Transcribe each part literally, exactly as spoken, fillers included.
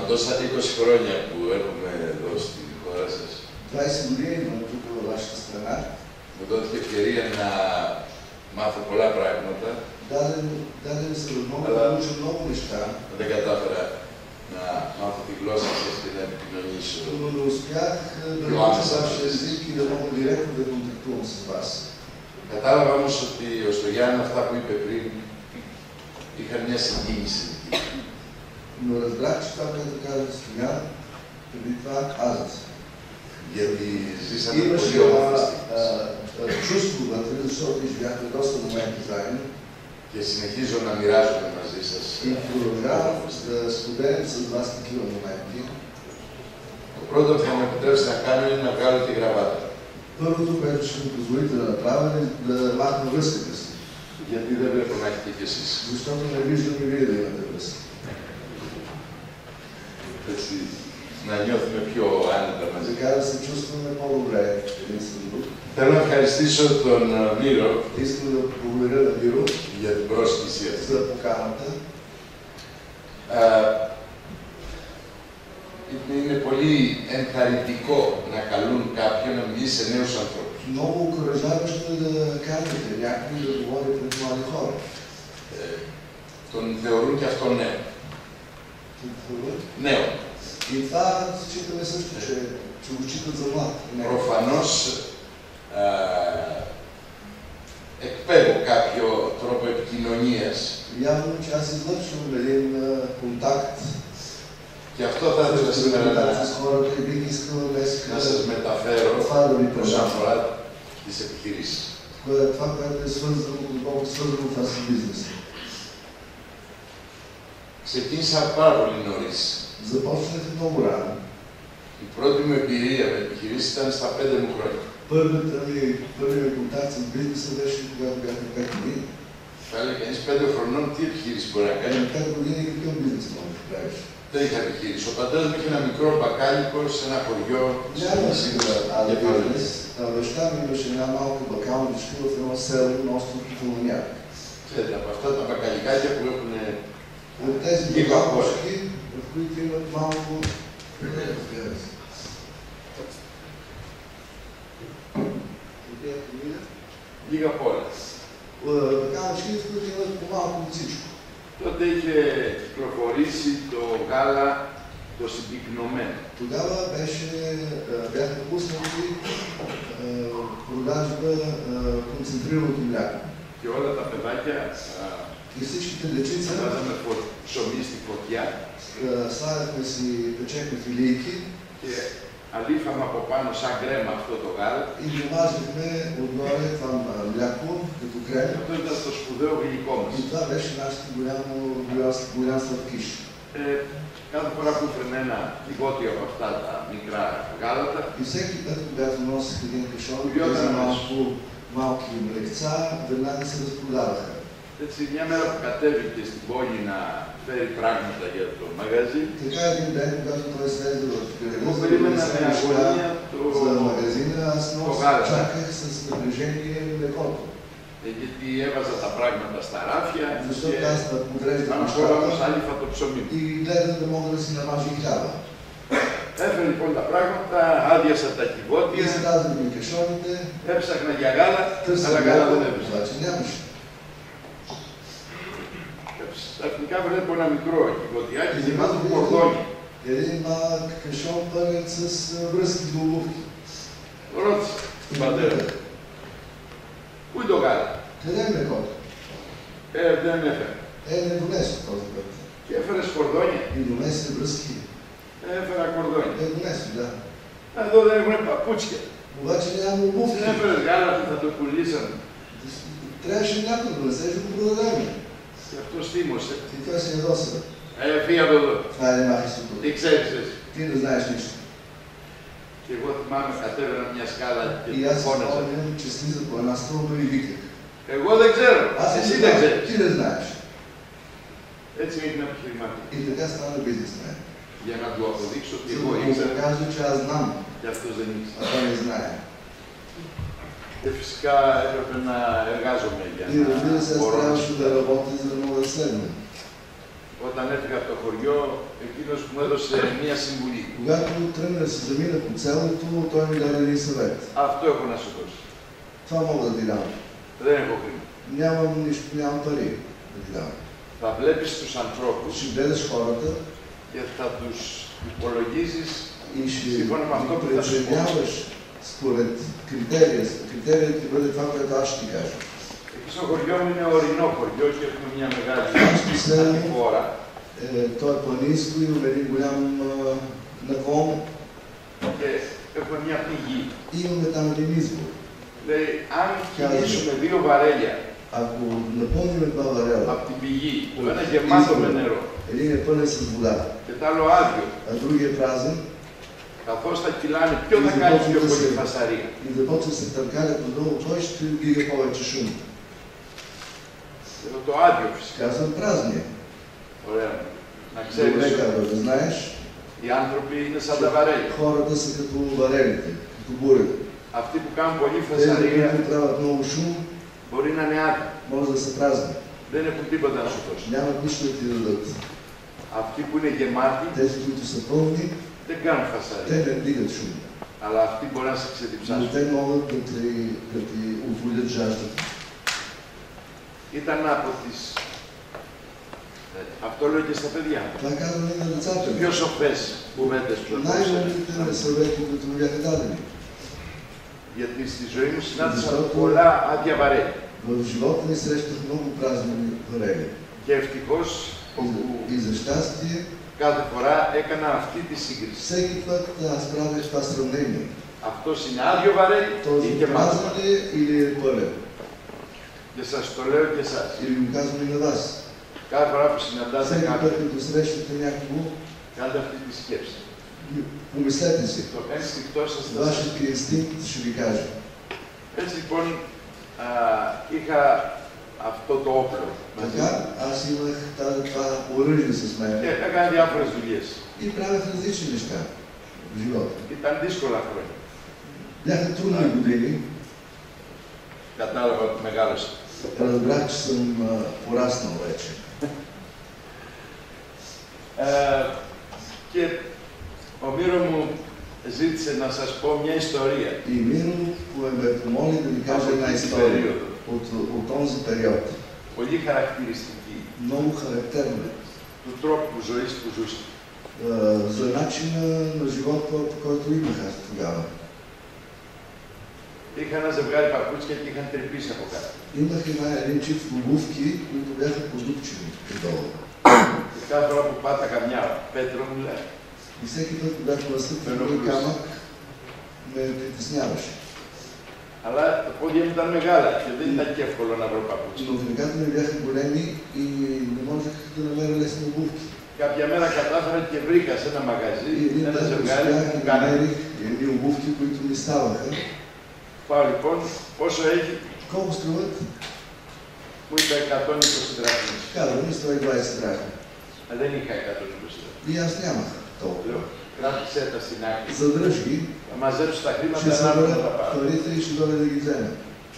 τόσα είκοσι χρόνια που έρχομαι εδώ στη χώρα σας, двайсет години имам тук във вашата страна. μου δόθηκε ευκαιρία να μάθω πολλά πράγματα. Даде, даде ми се възможност да науча много неща. Δεν κατάφερα να μάθω τη γλώσσα σας και να επικοινωνήσω. Но не успях да науча вашия език и да мога директно да контактувам с вас. Κατάλαβα όμως ότι ο Στογιάννη αυτά που είπε πριν είχαν μια συγκίνηση. Но разбрах, че това, което каза Стоян, преди това казах. Γιατί ζήσαμε Имаше πολύ όμορφες това чувство вътре, защото избяхме доста моменти заедно. Και συνεχίζω να μοιράζομαι μαζί σας. И продължавам да споделям с вас такива моменти. Το πρώτο που θα μου επιτρέψετε να κάνω είναι να βγάλω τη γραβάτα. Първото, което ще ми позволите да направя, е да махна връзката си. Γιατί δεν βλέπω να έχετε κι εσείς. Защото не виждам и вие да имате връзка. Έτσι, να νιώθουμε πιο άνετα μαζί. Така да се чувстваме по-добре един с друг. Θέλω να ευχαριστήσω τον Μύρο Искам да благодаря на Миро για την πρόσκληση αυτή. за поканата. Είναι πολύ ενθαρρυντικό να καλούν κάποιον να μιλήσει σε νέους ανθρώπους. Много окуражаващо е да кажете някой да говори пред млади хора. Ε, τον θεωρούν και αυτό νέο. Νέο. И това считаме също, че, че го считат за млад. Προφανώς εκπέμπω κάποιο τρόπο επικοινωνίας. Явно, че аз излъчвам един контакт. Και αυτό θα ήθελα σήμερα να, с хората и бих искал днес να σας μεταφέρω όσον αφορά τις επιχειρήσεις. Това, което е свързано, дълбоко свързано това с бизнеса. Ξεκίνησα πάρα πολύ νωρίς. Започнах много рано. Η πρώτη μου εμπειρία με επιχειρήσεις ήταν στα πέντε μου χρόνια. Първата ми, първият ми контакт с бизнеса беше когато бях на пет години. Θα έλεγε κανείς πέντε χρονών τι επιχείρηση μπορεί να κάνει. На пет години какъв бизнес можеш да правиш? Δεν είχα επιχείρηση. Ο πατέρας μου είχε ένα μικρό μπακάλικο σε ένα χωριό. Нямаше да бизнес. Баща ми имаше една малка бакалничка в едно село на остров Китолоняк. Ξέρετε, από αυτά τα μπακαλικάκια που έχουν От тези бакалнички, в които имат малко... Λίγα πόλα. Бакалнички, в които имат по-малко от всичко. Τότε είχε κυκλοφορήσει το γάλα το συμπυκνωμένο. Тогава беше, бяха пуснати продажба концентрираното мляко. Και όλα τα παιδάκια И всичките дечица βάζαμε ψωμί στη φωτιά слагахме си, печехме филийки και αλήφαμε από πάνω σαν κρέμα αυτό το γάλα. И намазахме отгоре това мляко като крем. Αυτό ήταν το σπουδαίο γλυκό μας. И това беше нашето голямо, голям сладкиш. Ε, κάθε φορά που έφερνε ένα λιγότιο από αυτά τα μικρά γάλατα, И всеки път, когато носих един кашон, тези малко малки млекца, веднага се разпродаваха. Έτσι, μια μέρα που κατέβηκε στην πόλη να φέρει πράγματα για το μαγαζί, Така един ден, когато той слезе в εγώ града, περίμενα за με да αγωνία за το... магазина, аз το носих, γάλα. чаках с напрежение млекото. Ε, γιατί έβαζα τα πράγματα στα ράφια Защото και аз подреждах πάνω απ' όλα όμως нещата άλυφα το ψωμί. и гледах да мога да си намажа хляба. Έφερε λοιπόν τα πράγματα, άδειασα τα И κυβότια, изказах ми кашоните, έψαχνα για γάλα, αλλά търсах γάλα δεν мляко, έβρισκα. обаче нямаше. Ξαφνικά βλέπω ένα μικρό κυβωτιάκι γεμάτο με κορδόνια. Един малък кашон пълен с връзки до обувки. Ρώτησα τον πατέρα, πού είναι το γάλα? Къде е млекото? Ε, δεν έφερε. Е, не донесе този път. Και έφερε κορδόνια. И донесе връзки. Έφερα κορδόνια. Е, донесе, да. Εδώ δεν έχουν παπούτσια. Обаче няма обувки. Δεν έφερες γάλα που θα το πουλήσανε. Трябваше някой да донесе, да го продадем. Και αυτό θύμωσε. И той се ядоса. Ε, φύγε από εδώ. Хайде, махай се тук. Τι ξέρεις εσύ? Ти не знаеш нищо. Και εγώ θυμάμαι κατέβαινα μια σκάλα και И аз φώναζα. спомням, че слиза по една стълба и виках. Εγώ δεν ξέρω. Аз Εσύ не δεν знам, ξέρεις. ти не знаеш. Έτσι έγινε επιχειρηματικό. И така стана бизнесмен. Για να του αποδείξω ότι За εγώ да му ήξερα покажа, че аз знам, και αυτός δεν а ήξερε. той не знае. Και φυσικά έπρεπε να εργάζομαι για И разбира се, να аз μπορώ να трябваше да работя, за да мога да следвам. Όταν έφυγα από το χωριό, εκείνος μου έδωσε μία συμβουλή. Когато тръгна да се замина по цялото, той ми даде един съвет. Αυτό έχω να σου δώσω. Това мога да ти дам. Δεν έχω χρήμα. Нямам нищо, нямам пари да ти дам. Θα βλέπεις τους ανθρώπους Ще гледаш хората και θα τους υπολογίζεις и ще σύμφωνα με αυτό ги που θα σου πω. преценяваш според критерия. Критерият ти бъде това, което аз ще ти кажа. Εκεί στο χωριό μου είναι ορεινό χωριό και έχουμε μια μεγάλη χώρα. Ε, το е планинско, имаме един голям наклон. Και έχουμε μια πηγή. Имаме там един извор. Λέει, αν κινήσουμε δύο βαρέλια Ако напълним два варела, από την πηγή, το ένα γεμάτο με νερό един е пълен с вода, και το άλλο άδειο, а другия е празен, καθώς θα κυλάνε, ποιο θα κάνει πιο πολύ φασαρία? и започва се търкалят надолу, кой ще вдига повече шум? Το άδειο φυσικά. Казвам празния. Ωραία. Να Добре ξέρεις, казва, да знаеш, οι άνθρωποι είναι σαν τα βαρέλια. хората са като варелите, като бурето. Αυτοί που κάνουν πολύ Тези, φασαρία които правят много шум, μπορεί να είναι άδειοι. може да са празни. Δεν έχουν τίποτα να σου δώσουν. Нямат нищо да ти дадат. Αυτοί που είναι γεμάτοι Тези, които са пълни, δεν κάνουν те φασαρία. не вдигат шум. Αλλά αυτοί μπορεί να σε Но ξεδιψάσουν. те могат да ти, да ти отводят жаждата. Ήταν από τις... Αυτό λέω και στα παιδιά. Това казвам и на децата. Πιο σοφές κουβέντες που Най-добрите ακούσατε. съвети, които ми бяха дадени. Γιατί στη ζωή μου συνάντησα Защото- πολλά άδεια βαρέλια. В живота ми срещах много празни варели. Και ευτυχώς όπου И за щастие, κάθε φορά έκανα αυτή τη σύγκριση. всеки път аз правех това сравнение. Αυτός είναι άδειο βαρέλι Този ή γεμάτο празен βαρέλι. ли е или е пълен? Και σας το λέω και εσάς. Или го казвам и на вас. Κάθε φορά που συναντάτε Всеки път, κάποιον, като срещате някого, κάντε αυτή τη σκέψη. помислете си. Το ένστικτό σας θα σας Вашият инстинкт ще ви каже. Έτσι λοιπόν α, είχα αυτό το όπλο μαζί Така, аз имах тази, това оръжие с και мен έκανα διάφορες δουλειές. и правех различни неща в живота. Ήταν δύσκολα χρόνια. Бяха трудни години. Κατάλαβα ότι μεγάλωσα. Разбрах, че съм а, пораснал вече. Ε, και ο Μύρο μου ζήτησε να σας πω μια ιστορία И Миро ме помоли да ви кажа από една την история περίοδο. от, от този период. Πολύ χαρακτηριστική Много характерна του τρόπου ζωής που ζούσα. а, за начина на живот, по който имах аз тогава. Είχα ένα ζευγάρι παπούτσια και είχαν τρυπήσει από κάτω. Имах една, един чип обувки, които бяха подупчени отдолу. Και κάθε φορά που πάταγα μια πέτρο μου λέει, И всеки път, когато настъпва един камък, ме притесняваше. αλλά τα πόδια μου ήταν μεγάλα και δεν ήταν και εύκολο να βρω παπούτσια. Но краката ми бяха големи и не можех да намеря лесни обувки. Κάποια μέρα κατάφερα και βρήκα σε ένα μαγαζί И един ένα път ζευγάρι успях που и κάνανε. намерих едни обувки, които ми ставаха. Πάω λοιπόν, πόσο έχει, Колко струват? μου είπε εκατόν είκοσι δραχμές. Каза ми сто и двайсет драхми. Ε, Δεν είχα εκατόν είκοσι δραχμές. И аз нямах толкова. Λέω, κράτησέ τα στην άκρη. Задръж ги, Θα μαζέψω τα ще χρήματα να έρθω να събера τα πάρω. парите и ще дойда да ги взема.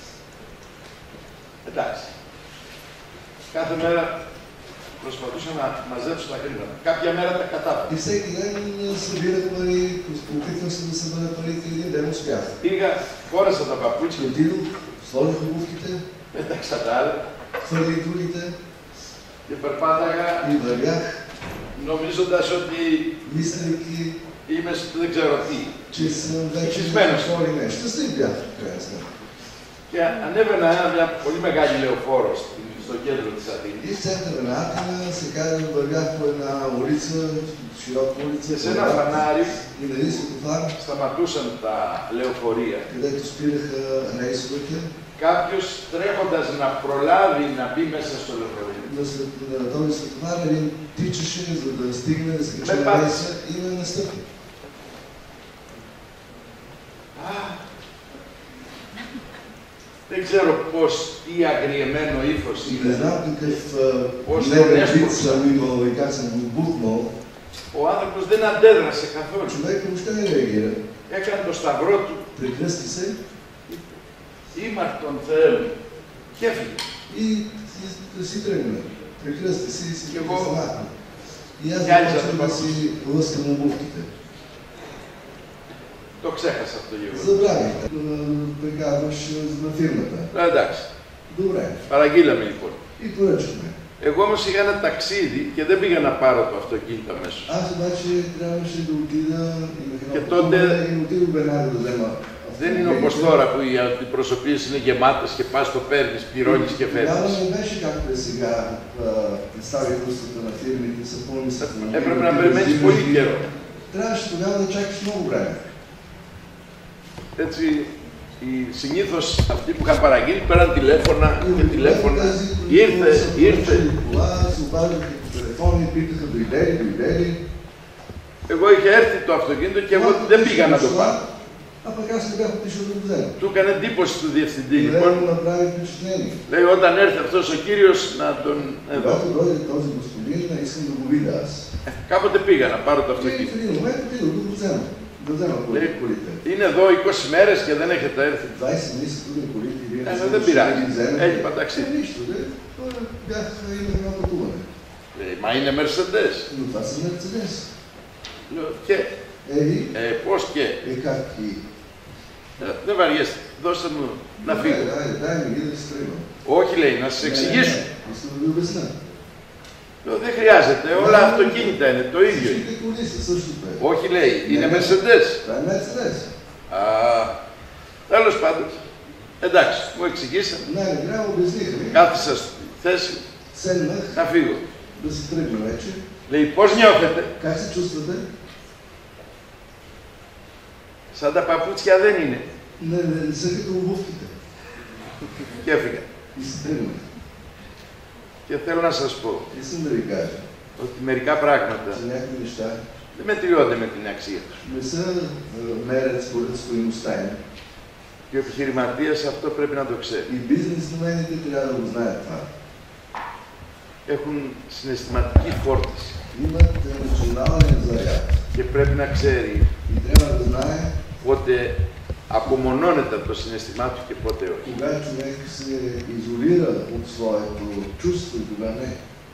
Εντάξει. Κάθε μέρα προσπαθούσα να μαζέψω τα χρήματα. Κάποια μέρα τα κατάφερα. И всеки ден събирах пари, опитвах се да събера парите и един ден успях. Πήγα, φόρεσα τα παπούτσια, Отидох, сложих обувките, πέταξα τα άλλα хвърлих другите και περπάταγα и вървях, νομίζοντας ότι мислейки, είμαι στο δεν ξέρω τι. че съм вече Ευτυχισμένος. втори нещо. Щастлив бях, в крайна сметка. Και ανέβαινα ένα, μια πολύ μεγάλη λεωφόρο στην- στο κέντρο της Αθήνης. И в центъра на Атина се казва, вървях по една улица, широка улица, Και σε ένα φανάρι и на един светофар, σταματούσαν τα λεωφορεία. където спираха рейсовете, Κάποιος τρέχοντας να προλάβει να μπει μέσα στο λεωφορείο. на, свет- на този светофар един тичаше, за да стигне да се качи Ме на пази. рейса и ме настъпи. Α, δεν ξέρω πώς, τι αγριεμένο ύφος И не είναι. знам какъв Πώς нервен нещо. вид съм имал и как съм го бухнал. Ο άνθρωπος δεν αντέδρασε καθόλου. Човек въобще не реагира. Έκανε το σταυρό του, Прекръсти се ήμαρτον Θεέ μου, και έφυγε. и, и да си тръгна. Прекръсти си и си Какво? прекръснахме. И аз Тя ли започвам за да това? си лъскам обувките. Το ξέχασα αυτό γεγονός. Забравих да прекарваш на фирмата. Ε, εντάξει. Добре. Παραγγείλαμε λοιπόν. И поръчахме. Εγώ όμως είχα ένα ταξίδι και δεν πήγα να πάρω το αυτοκίνητο αμέσως. Аз обаче трябваше да отида, имах едно Και пътуване τότε и отидох веднага да взема δεν είναι όπως τώρα που οι αντιπροσωπείες είναι γεμάτες και πας το παίρνεις, πληρώνεις και Тогава φεύγεις. не беше както е сега. Представителствата на фирмите са пълни с автомобили. Έπρεπε να περιμένεις πολύ καιρό. Трябваше тогава да чакаш много време. Έτσι, οι, συνήθως αυτοί που είχαν παραγγείλει πέραν τηλέφωνα και τηλέφωνα. Ήρθε, ήρθε. се обаждаха по телефона и питаха дойде ли, дойде ли. Εγώ είχε έρθει το αυτοκίνητο και εγώ δεν πήγα να το πάρω. А пък аз не бях отишъл да го взема. Του έκανε εντύπωση του διευθυντή. И Λοιπόν, му направи впечатление. λέει όταν έρθει αυτός ο κύριος να τον εδώ. Когато дойде този господин, искам да го видя аз. Ε, κάποτε πήγα να πάρω το И в αυτοκίνητο. един момент отидох да го взема. Да взема Λέει, колите. είναι εδώ είκοσι μέρες και δεν έχετε έρθει. двайсет дни са тук колите и вие Е, не но сте да дошли пирали. да ги вземете. Ей, па такси. Е, нищо, де. Бях, имах едно пътуване. Λέει, μα είναι Mercedes. Но това са Мерцедес. Λέω, και, Е, и? ε, πώς και. Е, как и? Ε, δεν βαριέστε, δώστε μου να Добре, φύγω. Дай, дай ми ги да се тръгвам. Όχι, λέει, να σας εξηγήσω. Не, не, не, искам да ви обясня. Λέω, δεν χρειάζεται, όλα αυτοκίνητα είναι, το ίδιο είναι. Всичките коли са същото е. Όχι, λέει, είναι Ναι. Mercedes. Това е Мерцедес. Α, τέλος πάντων. Εντάξει, μου εξηγήσατε. Най-накрая обясниха ми. Κάθισα στη θέση Седнах να φύγω. да се тръгна вече. Λέει, πώς νιώθετε. Как се чувствате? Σαν τα παπούτσια δεν είναι. Не, не, не са като обувките. Και έφυγα. И се тръгнах. Και θέλω να σας πω Искам да ви кажа, ότι μερικά πράγματα че някои неща δεν μετριώνται με την αξία τους. не са е, мерят според стоеността им. Και ο επιχειρηματίας αυτό πρέπει να το ξέρει. И бизнесмените трябва да го знаят това. Έχουν συναισθηματική φόρτιση Имат емоционален заряд. και πρέπει να ξέρει И трябва да знае πότε απομονώνεται από το συναισθημά του και πότε όχι. кога човек се изолира от своето чувство и кога не.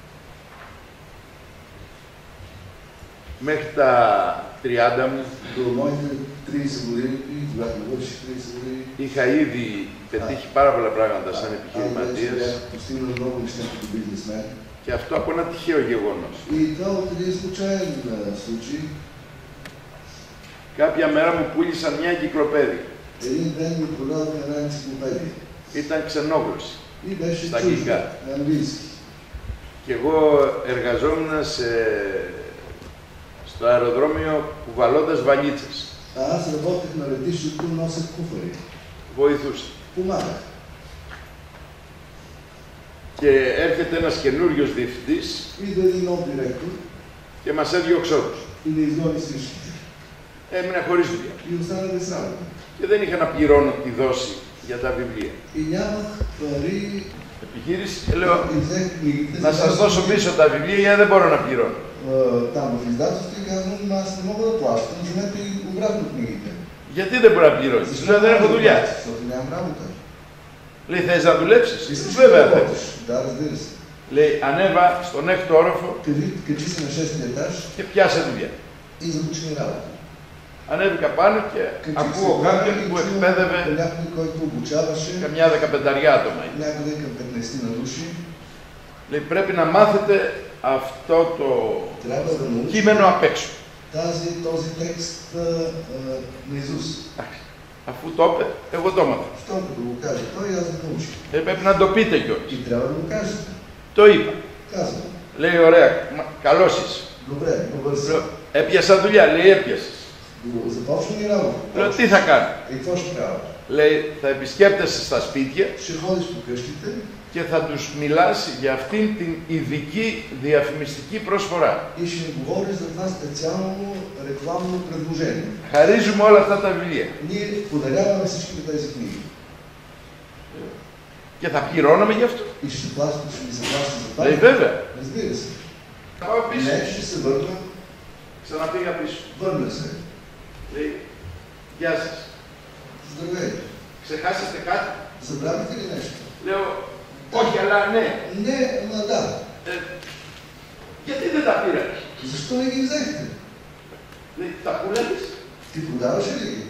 Μέχρι τα τριάντα μου До моите трийсет години, когато навърших трийсет години, είχα ήδη πετύχει πάρα πολλά πράγματα σαν аз вече επιχειρηματίας бях постигнал много неща като бизнесмен. και αυτό από ένα τυχαίο γεγονός. И това от един случайен а, случай. Κάποια μέρα μου πούλησαν μια εγκυκλοπαίδεια. Един ден ми продадоха една енциклопедия. Ήταν ξενόγλωση. И беше Στα чужда, αγγλικά. на английски. Και εγώ εργαζόμουν σε... στο αεροδρόμιο κουβαλώντας βαλίτσες. А аз работех на летището, носех куфари. Βοηθούσα. Помагах. Και έρχεται ένας καινούριος διευθυντής Идва един нов директор και μας έδιωξε όλους. и не изгони всичките. Έμεινα χωρίς δουλειά. И остана без работа. Και δεν είχα να πληρώνω τη δόση για τα βιβλία. И нямах пари. Επιχείρηση και λέω И взех книгите. να σας δώσω πίσω τα βιβλία γιατί δεν μπορώ να плирώνω. Там в издателството и казвам, аз не мога да плащам, вземете и обратно книгите. Γιατί δεν μπορεί να πληρώνεις. Λέω δεν έχω δουλειά. Защото нямам работа. Λέει θες να δουλέψεις. Искаш ли Βέβαια да θέλω. работиш? Да, разбира се. Λέει ανέβα στον έκτο όροφο Качи, качи се на шестия етаж και πιάσε δουλειά. и започни работа. Ανέβηκα πάνω και Качих ακούω се κάποιον горе и που чувам εκπαίδευε някой, който обучаваше καμιά δεκαπενταριά άτομα. някъде към петнайсет на души. Λέει πρέπει να μάθετε αυτό το Трябва да научиш κείμενο απ' έξω. тази, този текст а, а, наизуст. Εντάξει. Αφού το είπε, εγώ το έμαθα. Щом като го каже той, аз го научих. Ε, πρέπει να το πείτε κιόλας. И трябва да го кажете. Το είπα. Казвам. Λέει ωραία, μα- καλός είσαι. Добре, добър си. Λέω, έπιασα δουλειά, λέει έπιασες. Го- Започна ли работа? Λέω τι θα κάνω. И какво ще правя? Λέει θα επισκέπτεσαι στα σπίτια Ще ходиш по къщите και θα τους μιλάς για αυτήν την ειδική διαφημιστική προσφορά. и ще им говориш за това специално рекламно предложение. Χαρίζουμε όλα αυτά τα βιβλία. Ние подаряваме всичките тези книги. Και θα πληρώναμε γι' αυτό. И ще плащаш, ще ми се плаща за това. Λέει βέβαια. Разбира се. Θα πάω πίσω. Не, ще се върна. Ξαναπήγα πίσω. Върна се. Λέει, γεια σας. Здравейте. Ξεχάσατε κάτι. Забравихте ли нещо? Λέω, όχι, αλλά ναι. Не, ама да. Ε, Защо не ги взехте? Λέει, τα πουλάς. Ти продаваш ли ги?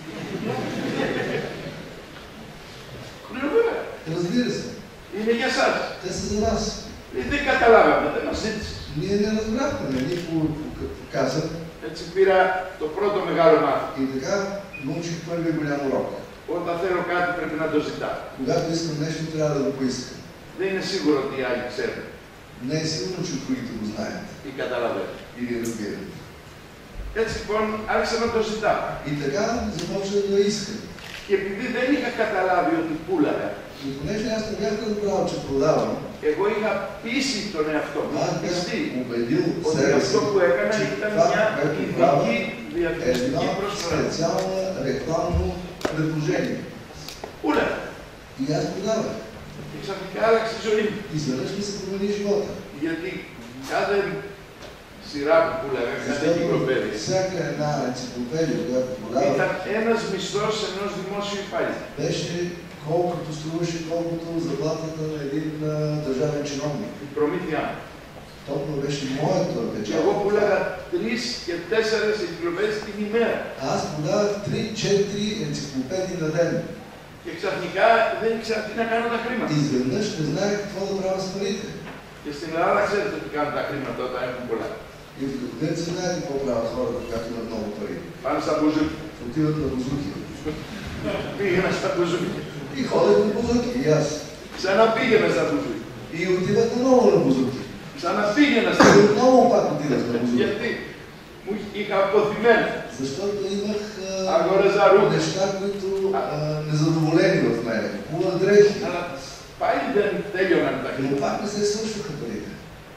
Λέω, βέβαια. Разбира се. Είναι για σας. Те са за нас. Λέει, δεν καταλάβαμε, δεν μας ζήτησες. Ние не разбрахме, ние казах. Έτσι πήρα το πρώτο μεγάλο μάθημα. И така научих първия голям урок. Όταν θέλω κάτι πρέπει να το ζητάω. Когато искам нещо, трябва да го поискам. Δεν είναι σίγουρο ότι οι άλλοι ξέρουν Не е сигурно, че другите го знаят ή καταλαβαίνουν. или разбират. Έτσι λοιπόν άρχισα να το ζητάω. И така започнах да искам. Και επειδή δεν είχα καταλάβει ότι πούλαγα, И понеже аз не бях разбрал, че продавам, εγώ είχα πείσει τον εαυτό μου, аз бях πιστεί, убедил ότι себе αυτό си, που έκανα че ήταν това, μια което правя, ειδική е διαφημιστική едно προσφορά. специално рекламно предложение. Πούλαγα. И аз продавах. Και ξαφνικά άλλαξε η ζωή μου. И изведнъж ми се промени живота. Γιατί κάθε σειρά που πούλαγα, κάθε Защото κυκλοπαίδεια, всяка една енциклопедия, която продавах, ήταν ένας мισθός ενός δημόσιου υπάλληλου. беше колкото струваше, колкото заплатата на един а, държавен чиновник. Η προμήθειά μου. Толкова беше моето Και εγώ печалба. πούλαγα τρεις και τέσσερις εγκυκλοπαίδειες την ημέρα. Аз продавах три-четири енциклопедии на ден. Και ξαφνικά δεν ήξερα τι να κάνω τα χρήματα. Изведнъж не знаех какво да правя с парите. Και στην Ελλάδα ξέρετε τι κάνουν τα χρήματα όταν έχουν πολλά. И в Гърция знаете какво правят хората, когато имат много пари. Пάνε στα μπουζούκια. Отиват на бузуки. Πήγαινα στα μπουζούκια. И ходят на бузуки, и аз. Ξαναπήγαινα στα μπουζούκια. И отиват отново на бузуки. Ξαναπήγαινα στα И μπουζούκια. отново пак отиват на бузуки. Γιατί μου είχα αποθυμένα. Защото имах Αγόραζα ρούχα. неща, които а, незадоволени в мене. Купувах дрехи. Αλλά πάλι δεν τέλειωναν τα Но χρήματα. пак не се свършваха парите.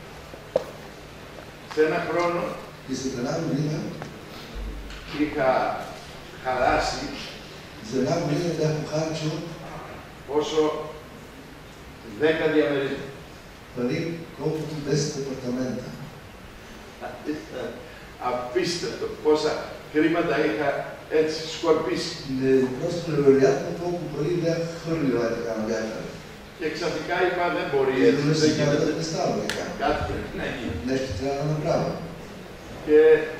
Σε ένα χρόνο И след една година, είχα χαλάσει за една година бях похарчил όσο δέκα διαμερίσματα. пари, колкото десет апартамента. Απίστευτο πόσα χρήματα είχα έτσι σκορπίσει. Не, просто невероятно колко пари бях хвърлил е така на вятъра. Και ξαφνικά είπα δεν μπορεί И έτσι, веднъж δεν си казах, γίνεται. не става така. Κάτι πρέπει να γίνει. Нещо трябва да направя. Και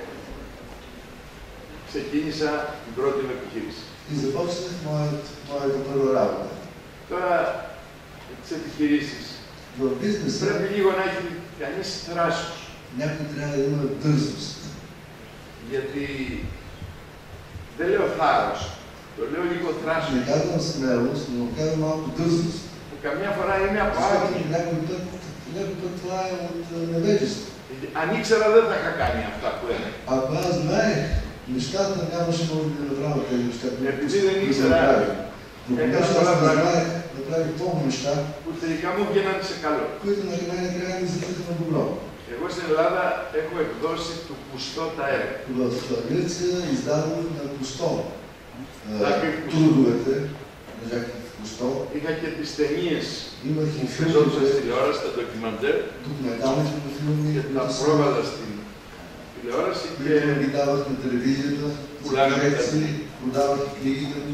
ξεκίνησα την πρώτη μου επιχείρηση. И започнах моят, моята първа работа. Τώρα τις επιχειρήσεις В бизнеса πρέπει λίγο να έχει κανείς θράσος. някой трябва да има дързост. Γιατί δεν λέω θάρρος, το λέω λίγο θράσος. Не казвам смелост, но казвам малко дързост. Που καμιά φορά είναι από Защото άγνοια. някой път, някой път това е от а, невежество. Αν ήξερα δεν θα είχα κάνει αυτά που έκανα. Ако аз знаех нещата, нямаше може да направя тези неща, Επειδή δεν които ήξερα, направих. Но έκανα понеже аз πολλά не πράγματα знаех, направих много неща, που τελικά μου βγαίναν σε καλό. които на най-накрая ни излизаха на добро. Εγώ στην Ελλάδα έχω εκδώσει του Κουστό τα έργα. В Гърция издадох на Кусто Жаки трудовете на Жаки Кусто. Είχα και τις ταινίες Имах που и χρειαζόντουσαν στη филмите, τηλεόραση, τα ντοκιμαντέρ, документалните му филми, και τα които са- πρόβαλα στην τηλεόραση και които ги давах на телевизията, за Полагаме проекции, продавах книгите му.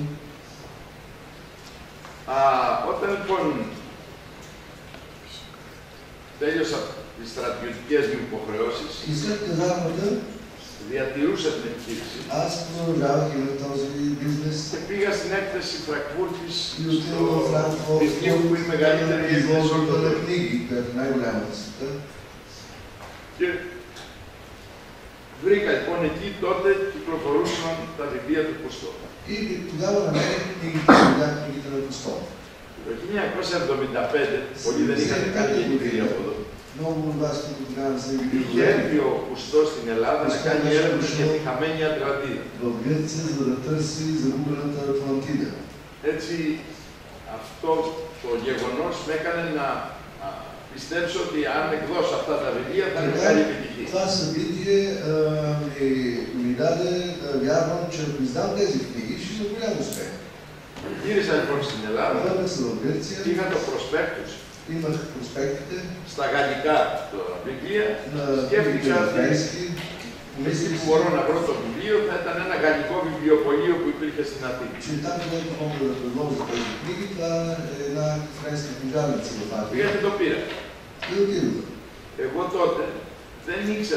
Α, όταν λοιπόν τέλειωσα τις στρατιωτικές μου υποχρεώσεις, И след казармата, διατηρούσα την επιχείρηση аз продължавах и на този бизнес. και πήγα στην έκθεση Φραγκφούρτης И отидох в στο Франкфурт, βιβλίο που είναι η μεγαλύτερη έκθεση όλων изложбата των на временών. книги, която е най-голямата в света. Και βρήκα λοιπόν εκεί τότε κυκλοφορούσαν τα βιβλία του Κουστό. И тогава намерих книгите, видях книгите на Кусто. Το χίλια εννιακόσια εβδομήντα πέντε, πολλοί δεν είχαν κάνει γεννηθήρια από εδώ. Много от вас, които тогава не са ги Είχε видели έρθει ο Κουστό στην Ελλάδα να κάνει έρευνες για τη χαμένη Ατλαντίδα. в Гърция, за да търси загубената Атлантида. Έτσι, αυτό το γεγονός με έκανε να α, πιστέψω ότι αν εκδώσω αυτά τα βιβλία θα είναι μεγάλη επιτυχία. Това събитие а, ми, ми даде да вярвам, че ако издам тези книги, ще има голям успех. Γύρισα λοιπόν στην Ελλάδα, Върнах се в Гърция, είχα το προσπέκτους имах проспектите στα γαλλικά τα βιβλία, на σκέφτηκα книгите на ότι френски. εκεί Помислих που си, μπορώ να βρω το βιβλίο θα ήταν ένα γαλλικό βιβλιοπωλείο που υπήρχε στην Αθήνα. че там, където мога да предложа тези книги, това е една френска книжарница в Πήγα Атина. και το πήρα. И отидох. Εγώ τότε δεν ήξερα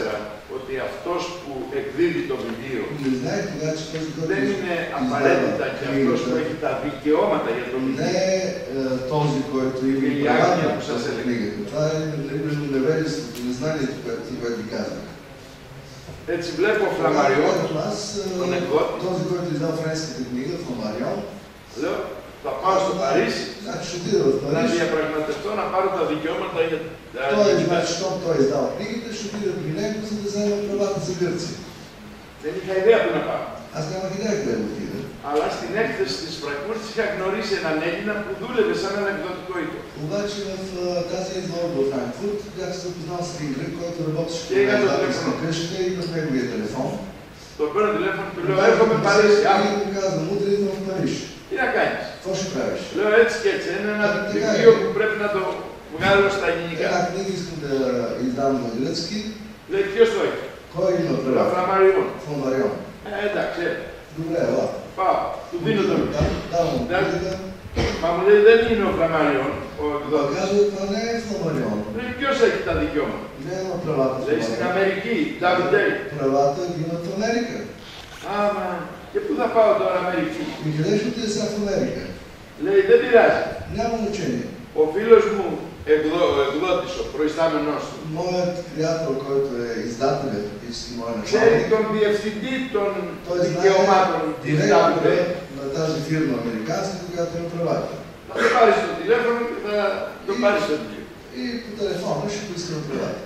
ότι αυτός που εκδίδει το βιβλίο Не знае кога, че този, който δεν είναι απαραίτητα και αυτός που έχει τα δικαιώματα για το не βιβλίο. е този, който има Или правата ангел, по που σας έλεγα. книгата. Това е именно невежеството, незнанието, което ти ви казах. Έτσι βλέπω Φλαμαριόν, Аз, τον εκδότη, този, който издал френската книга, Фламарион, λέω θα πάω στο Παρίσι значи ще отида в να Париж. διαπραγματευτώ να πάρω τα δικαιώματα για τα Той, ελληνικά. значи, щом той е издал книгите, ще отида при него, за да взема правата за Гърция. Δεν είχα ιδέα που να πάω. Аз нямах идея къде да отида. Αλλά στην έκθεση της Φραγκούρτης είχα γνωρίσει έναν Έλληνα που δούλευε σαν ένα εκδοτικό οίκο. Обаче в а, тази изложба в Франкфурт бях се запознал с Инглик, който работеше И в ето издателска телефон. къща и в неговия телефон. Το παίρνω τηλέφωνο και του λέω: Έρχομαι Παρίσι. И Άκου, му казвам, утре идвам в Париж. τι να κάνεις? Какво ще правиш? Λέω έτσι και έτσι. Είναι ένα Така, βιβλίο така е. που πρέπει να το βγάλω στα ελληνικά. Една книга искам да издам на гръцки. Λέει: Ποιος το έχει? Кой има Λέω: права? Фламаριόν. Фламарион. Ε, εντάξει, έλα. Добре, ела. Πάω. Του δίνω το βιβλίο. Давам му Εντάξει. книга. Μα μου λέει: Δεν είναι ο Φλαμαριόν, ο Ма εκδότης. казва, това не е Фламарион. Λέει: Ποιος έχει τα δικαιώματα? Не има правата в Λέει: Στην Фламарион. Αμερική, David Day. Правата ги имат в Америка. Άμα, και πού θα πάω τώρα Αμερική? И къде ще отида сега в Америка? Λέει: Δεν πειράζει. Няма значение. Ο φίλος μου, εκδό, ο εκδότης, ο προϊστάμενός του, Моят приятел, който е издателят и си моят ξέρει началник, τον διευθυντή των той δικαιωμάτων знае της David Day. директора на тази фирма американска, която има правата. Θα το πάρει στο τηλέφωνο και θα το πάρει στο βιβλίο. И по телефона ще поискам правата.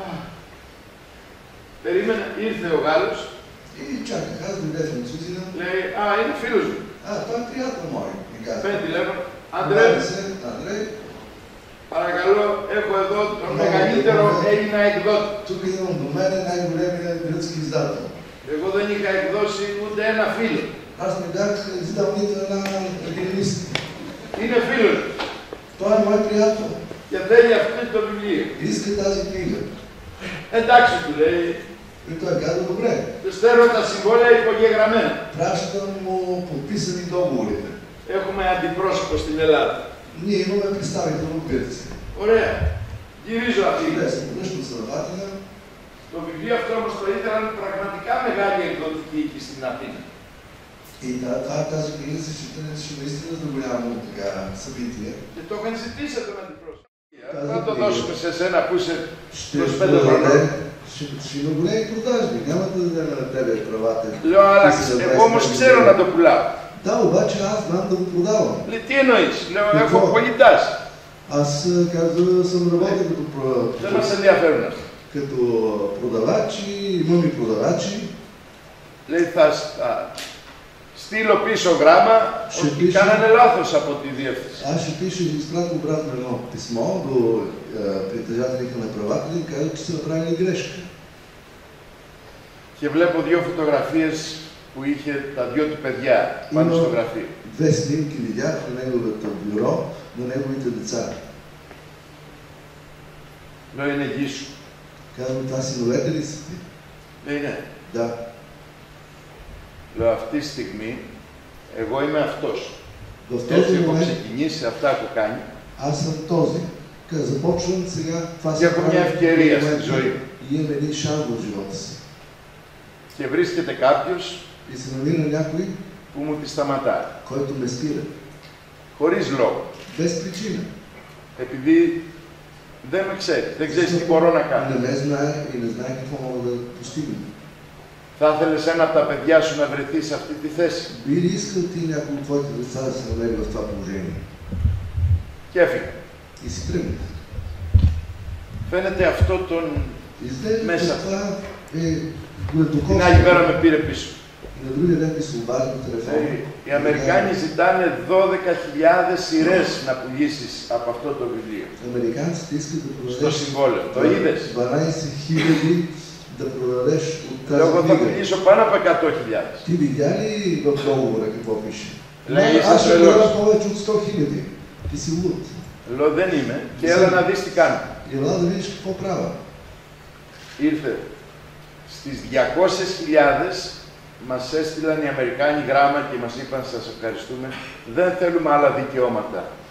Περίμενα, ήρθε ο Γάλλος, И чаках, аз дойде французина. λέει: Α, είναι φίλος μου. А, той е приятел мой, ми каза. Παίρνει τηλέφωνο. Άντρε, Обади се, Андрей, παρακαλώ, έχω εδώ τον μεγαλύτερο Έλληνα εκδότη. тук имам до мене най-големия гръцки издател. Εγώ δεν είχα εκδώσει ούτε ένα φίλο. Аз не бях издал нито една един лист. Είναι φίλος μου Той е мой приятел. και θέλει αυτό το βιβλίο. Иска тази книга. Εντάξει, του λέει, И той каза, добре, του στέλνω τα συμβόλαια υπογεγραμμένα. пращам му подписани договорите. Έχουμε αντιπρόσωπο στην Ελλάδα. Ние имаме представител в Гърция. Ωραία. Γυρίζω αυτή. Чудесно, връщам се в Атина. Το βιβλίο αυτό όμως το ήθελαν πραγματικά μεγάλη εκδοτική οίκη στην Αθήνα. И да, това, тази книга се считаше наистина за голямо така събитие. Και το είχαν ζητήσει από τον αντιπρόσωπο. Тази Θα το книга δώσουμε σε сένα που είσαι ще είκοσι πέντε продаде, χρονών. ще, ще има големи продажби. Няма да дадем на тебе правата. Λέω, αλλά Ти си за εγώ όμως двайсет ξέρω години. να το πουλάω. Да, обаче аз знам да го продавам. Λέει, τι εννοείς? Λέω, Τι έχω πω? πολύ τάση. Аз казва, съм работил като, про- Δεν μας ενδιαφέρουν αυτά. като продавач и имам и продавачи. Λέει, θα στα- στείλω πίσω γράμμα Ще ότι πίσω. κάνανε λάθος από τη διεύθυνση. Аз ще пиша и изпратя обратно едно писмо до е, притежателите на правата и кажа, че са направили грешка. Και βλέπω δύο φωτογραφίες που είχε τα δυο του παιδιά πάνω Είναι- στο γραφείο. Две снимки видях на неговото бюро, на неговите деца. Λέω, είναι γη σου. Казвам, това синовете ли са ти? Λέει, ναι. Да. Λέω, αυτή τη στιγμή εγώ είμαι αυτός. В Έτσι този έχω момент ξεκινήσει, αυτά έχω κάνει аз съм този. Каза, започвам сега, това και се έχω μια прави ευκαιρία в στη момента ζωή μου. и имам един шанс в живота си. Και βρίσκεται κάποιος И се намира някой, που μου τη σταματάει. който ме спира. Χωρίς λόγο. Без причина. Επειδή δεν με ξέρει, δεν ξέρει τι μπορώ να κάνω. Не ме знае и не знае какво мога да постигна. Θα ήθελες ένα από τα παιδιά σου να βρεθεί σε αυτή τη θέση. Би ли искал ти някой от твоите деца да се намери в това положение? Και έφυγα. И си тръгна. Φαίνεται αυτό τον... Изглежда, Меса. че това е Την гледокосто. άλλη μέρα με пήρε πίσω. На другия ден ми се обади на телефона. Λέει, οι Αμερικάνοι ζητάνε δώδεκα χιλιάδες σειρές να πουλήσεις από αυτό το βιβλίο. Американците искат да Στο продадеш συμβόλαιο. Το είδες? дванайсет хиляди да продадеш от Λέω, εγώ тази θα книга. πουλήσω πάνω από εκατό χιλιάδες. Ти видя ли в договора какво пише? Λέει, Но, είσαι аз ще τρελός. продам повече от сто хиляди. Ти си луд. Λέω, δεν είμαι και έλα να δεις τι κάνω. Ела да видиш какво правя. Ήρθε. Στις διακόσιες χιλιάδες μας έστειλαν οι Αμερικάνοι γράμμα και μας είπαν, σας ευχαριστούμε, δεν θέλουμε άλλα δικαιώματα.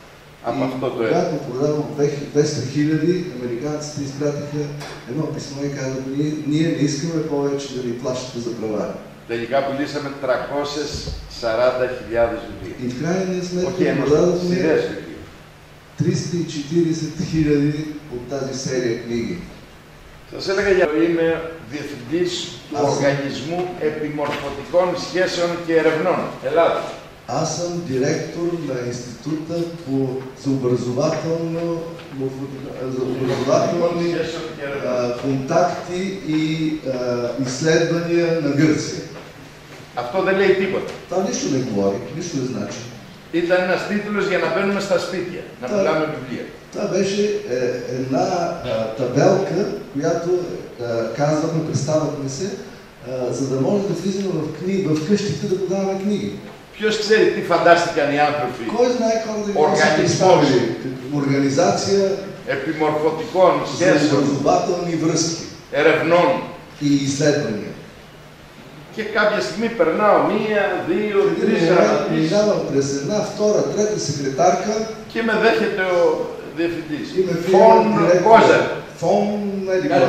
από αυτό το έργο. Когато продавам двеста хиляди, американците изпратиха едно писмо и казаха, ние, ние не искаме повече да ни плащате за права. Τελικά πουλήσαμε τριακόσιες σαράντα χιλιάδες βιβλία. И в крайна сметка Όχι ενός, продадохме σειρές βιβλία. триста и четиридесет хиляди от тази серия книги. Σας έλεγα για το είμαι διευθυντής του Ας... Οργανισμού Επιμορφωτικών Σχέσεων και Ερευνών Ελλάδα. Аз съм директор на Института по, за образователно, за образователни а, контакти и а, изследвания на Гърция. Αυτό δεν λέει τίποτα. Това нищо не говори, нищо не значи. Ήταν ένας τίτλος για να μπαίνουμε στα σπίτια, να Τα... πουλάμε βιβλία. Това беше е, една а, табелка, която а, казвахме, представахме се, а, за да може да влизаме в, кни... в къщите да продаваме книги. Ποιος ξέρει τι φαντάστηκαν οι άνθρωποι? Кой знае колко да Οργανισμός Организация επιμορφωτικών за σχέσεων, образователни връзки ερευνών. и изследвания. Και κάποια στιγμή περνάω μία, δύο, В един τρεις момент γραμματείς минавам през една, втора, трета секретарка και με δέχεται ο διευθυντής. и ме Φων приема директор. Κόζερ. Фон еди кой.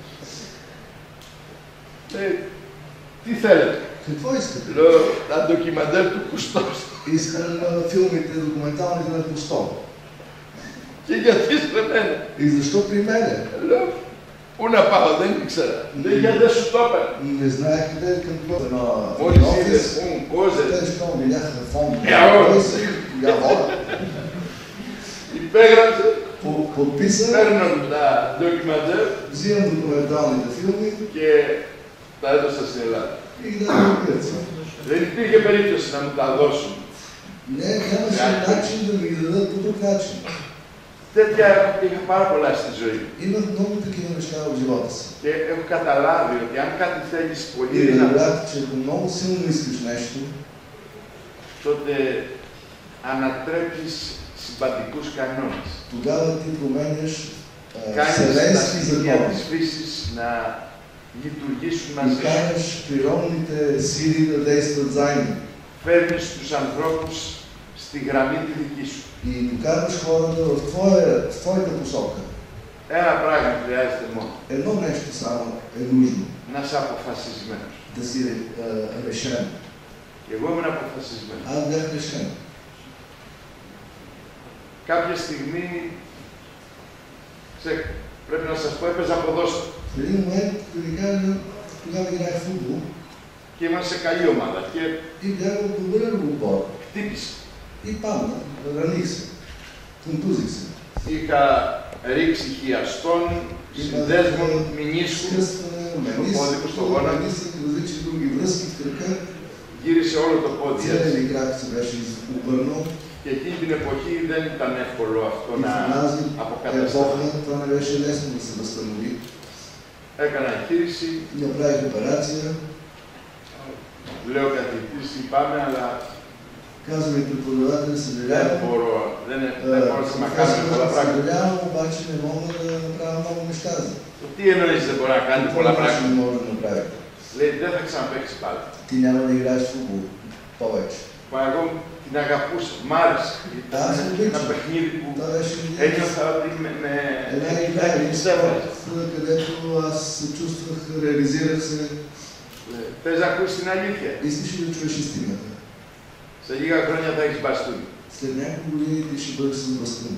Ε, τι θέλετε? Какво искате? Λέω, τα ντοκιμαντέρ του Κουστός. Искам а, филмите, документалните на Кустов. Και γιατί σε μένα? И защо при мене? Λέω, πού να πάω, δεν ήξερα. Λέει, γιατί δεν σου το έπαιρνε? Не знаех къде към какво. На Μόλις офис. είδες Φων Κόζερ, Те, щом видяха фон Явор. Козер, Явор, υπέγραψε, по- подписа, παίρνουν τα ντοκιμαντέρ взимам документалните филми και τα έδωσα στην Ελλάδα. и ги давам в Гърция. Δεν υπήρχε περίπτωση να μου τα δώσουν. Не, нямаше начин да ми ги дадат по друг начин. Τέτοια είχα πάρα πολλά στη ζωή. Имах много такива неща в живота си. Και έχω καταλάβει ότι αν κάτι θέλεις πολύ И δυνατά, разбрах, че ако много силно искаш нещо, τότε ανατρέπεις συμπαντικούς κανόνες. тогава ти променяш а, Κάνεις τα вселенски στοιχεία закони της φύσης να λειτουργήσουν и μαζί σου. караш природните сили да действат заедно. Φέρνεις τους ανθρώπους στη γραμμή τη δική σου. И докарваш хората в, твоя, в твоята посока. Ένα πράγμα χρειάζεται μόνο. Едно нещо само е нужно. Να είσαι αποφασισμένος. Да си а, решен. Και εγώ ήμουν αποφασισμένος. Аз бях решен. Κάποια στιγμή, ξέ, πρέπει να σας πω, έπαιζα ποδόσφαιρο. В един момент, да ви кажа, тогава играех футбол Και ήμουν σε καλή ομάδα. Και и бях в добър отбор. χτύπησε. И падна, раних се, контузих се. Είχα ρίξει χιαστών, συνδέσμων, μηνίσκου, Скъсване, στο πόδι μου, στο γόνατο. менисък, различни други връзки в крака. Γύρισε όλο το πόδι έτσι. Целият крак се беше обърнал. Και εκείνη την εποχή δεν ήταν εύκολο αυτό И να в тази αποκατασταθεί. епоха това не беше лесно да се възстанови. Έκανα εγχείρηση, Направих операция. λέω καθηγητής, λυπάμαι, αλλά Казва ми преподавател, δεν съжалявам. μπορώ, δεν, δεν μπορούσα να κάνω πολλά Професор, πράγματα. съжалявам, обаче не мога да направя много неща. Τι εννοείς δεν μπορεί να κάνει πολλά Това нещо πράγματα? не може да направи. Λέει, δεν θα ξαναπαίξει πάλι. Ти няма да играеш футбол повече. Μα εγώ την αγαπούσα, μ' άρεσε. Ήταν Аз ένα обичам. παιχνίδι που Това беше ένιωθα ότι με, με, една με игра, един πιστεύω. спорт, където аз се чувствах, реализирах се. Θες να ακούσεις την αλήθεια? Искаш ли да чуеш истината? Σε λίγα χρόνια θα έχεις μπαστούνι. След няколко години ти ще бъдеш с бастун.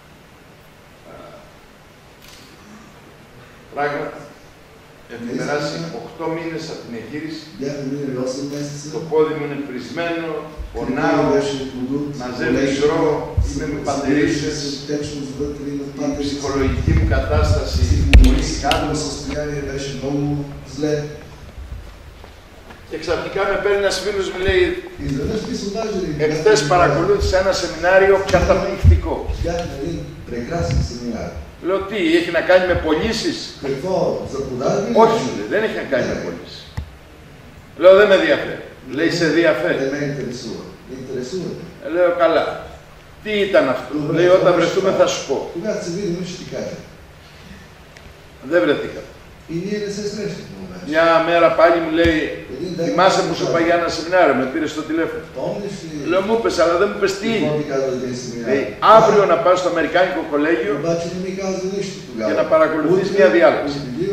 Πράγματι, έχω περάσει οκτώ μήνες από την εγχείρηση. Бяха минали осем месеца. Το πόδι μου είναι πρισμένο, Кракът πονάω, беше продукт, μαζεύει ζώο, είμαι με πατερίσσες. с течност вътре, има Η патерици. ψυχολογική μου κατάσταση πολύ κάτω. Психологическото състояние беше много зле. Και ξαφνικά με παίρνει ένας φίλος μου λέει, И изведнъж ми се обажда един εχθές παρακολούθησα ένα σεμινάριο καταπληκτικό. Бях на един прекрасен семинар. Λέω τι, έχει να κάνει με πωλήσεις? Какво? За продажби? Όχι, λέει, δεν έχει να κάνει με πωλήσεις. Λέω δεν με ενδιαφέρει. Λέει σε ενδιαφέρει. Δεν με интересува. Не интересува. Λέω καλά. Τι ήταν αυτό? Λέει όταν βρεθούμε θα σου πω. Когато се видим ще ти кажа. Δεν βρεθήκα. И ние не се срещахме обаче. Μια μέρα πάλι μου λέει, Една Θυμάσαι που σου είπα για ένα σεμινάριο, με πήρε στο τηλέφωνο. Λέω μου πες, αλλά δεν μου πες τι είναι. Λέει, αύριο να πας στο Αμερικάνικο κολέγιο και να παρακολουθείς μια διάλεξη.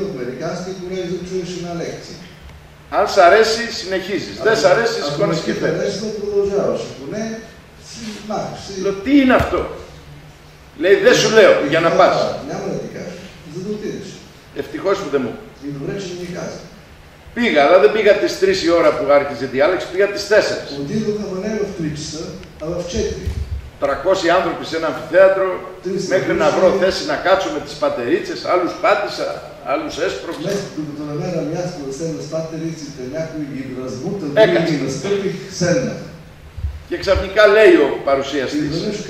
Αν σ' αρέσει, συνεχίζεις. Δεν σ' αρέσει, σηκώνεις και φεύγεις. Λέω, τι είναι αυτό. Λέει, δεν σου λέω, για να πας. Ευτυχώς που δεν μου. Πήγα, αλλά δεν πήγα τις τρεις η ώρα που άρχιζε η διάλεξη, πήγα τις τέσσερις. τριακόσιοι άνθρωποι σε ένα αμφιθέατρο, μέχρι να βρω θέση να κάτσω με τις πατερίτσες, άλλους πάτησα, άλλους έσπρωξα. Έκατσα. Και ξαφνικά λέει ο παρουσιαστής,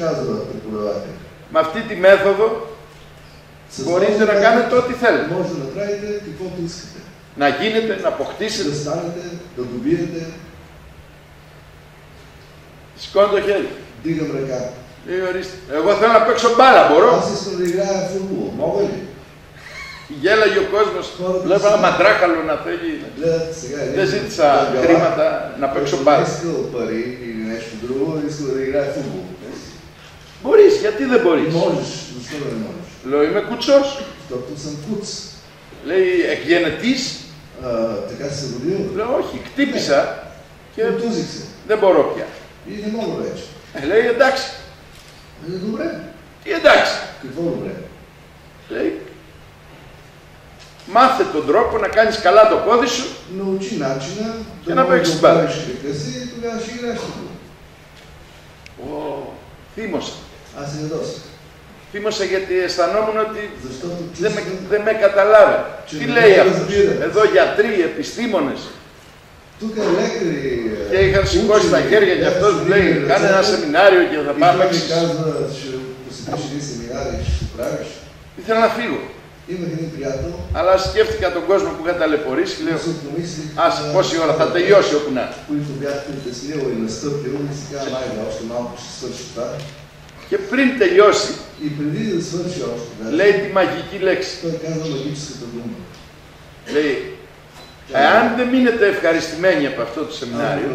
με αυτή τη μέθοδο μπορείτε να κάνετε ό,τι θέλετε. Να γίνετε, να αποκτήσετε. Σηκώνει το χέρι. Λέει, ορίστε. Εγώ θέλω να παίξω μπάλα, μπορώ. Γέλαγε ο κόσμος. Βλέπω ένα μαντράκαλο να θέλει. Δεν ζήτησα χρήματα να παίξω μπάλα. Μπορείς, γιατί δεν μπορείς. Λέω, είμαι κουτσός. Λέει, εκγενετής. Λέω, όχι, χτύπησα και δεν μπορώ πια. Ε, λέει, εντάξει. Τι εντάξει. Λέει, μάθε τον τρόπο να κάνεις καλά το πόδι σου και να παίξεις μπάλα. Ω, θύμωσα. Θύμωσα γιατί αισθανόμουν ότι δεν με, δεν με καταλάβει. Τι λέει αυτός. Εδώ γιατροί, επιστήμονες. Και είχαν σηκώσει τα χέρια και αυτός μου λέει, κάνε ένα σεμινάριο και θα πάμε έξω. Ήθελα να φύγω. Αλλά σκέφτηκα τον κόσμο που είχα ταλαιπωρήσει και λέω, ας πόση ώρα θα τελειώσει όπου να. Και πριν τελειώσει, λέει τη μαγική λέξη. Λέει, εάν δεν μείνετε ευχαριστημένοι από αυτό το σεμινάριο,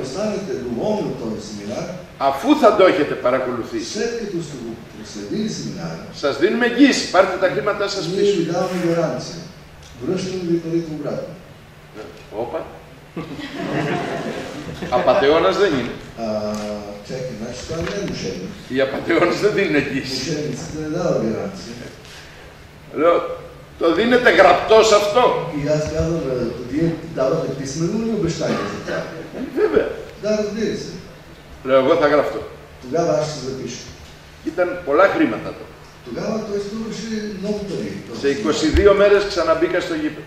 αφού θα το έχετε παρακολουθήσει, σας δίνουμε εγγύηση, πάρτε τα χρήματά σας πίσω. Όπα. Απατεώνας δεν είναι. Οι απατεώνες δεν δίνουν εγγύηση. Λέω, το δίνετε γραπτός αυτό. Βέβαια. Λέω, εγώ θα γραφτώ. Ήταν πολλά χρήματα το. Σε είκοσι δύο μέρες ξαναμπήκα στο γήπεδο.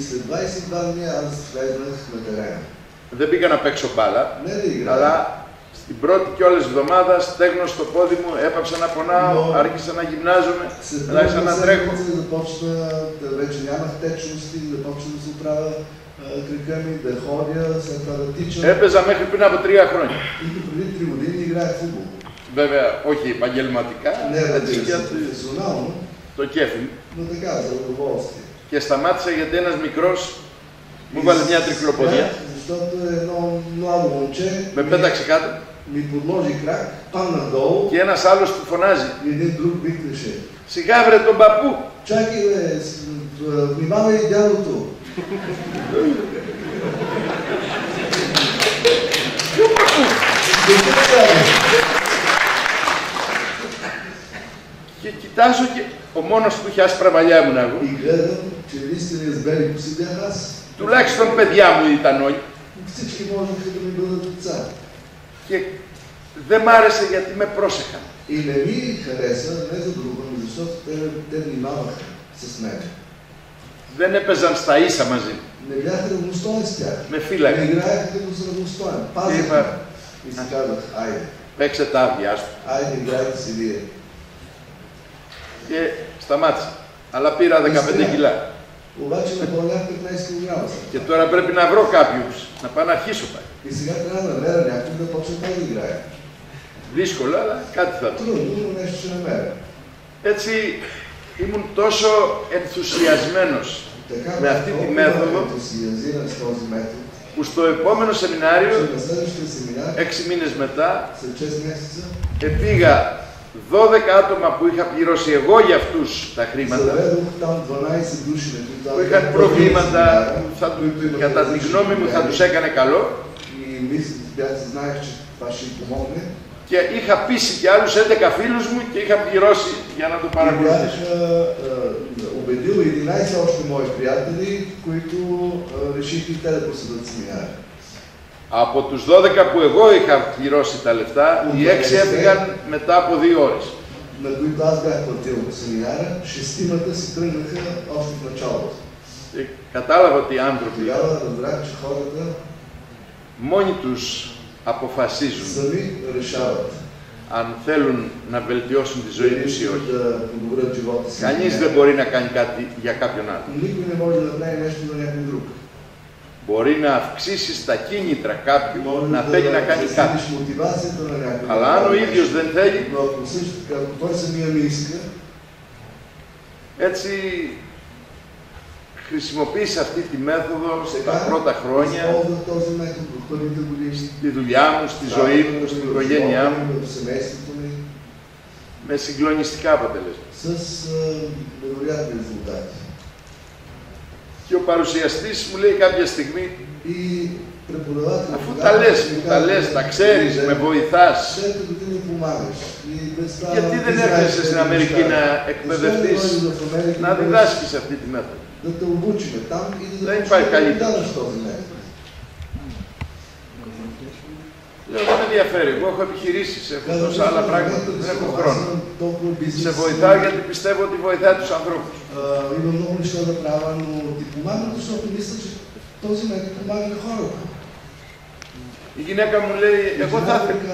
Δεν πήγα να παίξω μπάλα, αλλά στην πρώτη κιόλας εβδομάδα στέγνω στο πόδι μου, έπαψα να πονάω, άρχισα να γυμνάζομαι, άρχισα να τρέχω. Έπαιζα μέχρι πριν από τρία χρόνια. Βέβαια, όχι επαγγελματικά, έτσι για το κέφι μου. Και σταμάτησα γιατί ένας μικρός μου βάλε μια τρικλοποδιά. Με πέταξε κάτω. Και ένας άλλος που φωνάζει. Σιγά βρε τον παππού. Ποιο παππού. Και κοιτάζω και ο μόνος που είχε άσπρα μαλλιά ήμουν εγώ. Τουλάχιστον παιδιά μου ήταν όλοι. Και δεν μ' άρεσε γιατί με πρόσεχαν. Δεν έπαιζαν στα ίσα μαζί μου. Με φύλακαν. Και είπα, παίξε τα άδειά σου. Και σταμάτησα. Αλλά πήρα δεκαπέντε κιλά. Και τώρα πρέπει να βρω κάποιους, να πάω να αρχίσω πάλι. Δύσκολο, αλλά κάτι θα το. Έτσι ήμουν τόσο ενθουσιασμένος με αυτή τη μέθοδο που στο επόμενο σεμινάριο, έξι μήνες μετά, επήγα δώδεκα άτομα που είχα πληρώσει εγώ για αυτούς τα χρήματα, που είχαν προβλήματα, θα του, κατά τη γνώμη μου θα τους έκανε καλό, και είχα πείσει και άλλους έντεκα φίλους μου και είχα πληρώσει για να το παρακολουθήσω. Από τους δώδεκα που εγώ είχα πληρώσει τα λεφτά, οι έξι έφυγαν μετά από δύο ώρες. Και κατάλαβα ότι οι άνθρωποι μόνοι τους αποφασίζουν αν θέλουν να βελτιώσουν τη ζωή τους ή όχι. Κανείς δεν μπορεί να κάνει κάτι για κάποιον άλλο. Μπορεί να αυξήσει τα κίνητρα κάποιου να θέλει να κάνει κάτι. Αλλά αν ο ίδιος δεν θέλει, έτσι χρησιμοποίησα αυτή τη μέθοδο στα πρώτα χρόνια, στη δουλειά μου, στη ζωή μου, στην οικογένειά μου, με συγκλονιστικά αποτελέσματα. Και ο παρουσιαστής μου λέει κάποια στιγμή, αφού τα λες, μου τα λες, τα ξέρεις, με βοηθάς, γιατί δεν έρχεσαι στην Αμερική να εκπαιδευτείς, να διδάσκεις αυτή τη μέθοδο. Δεν υπάρχει καλύτερο. Λέω, δεν με ενδιαφέρει, εγώ έχω επιχειρήσεις, έχω τόσα άλλα πράγματα, δεν έχω χρόνο. Σε βοηθάω γιατί πιστεύω ότι βοηθάει τους ανθρώπους. Η γυναίκα μου λέει, εγώ θα ήθελα.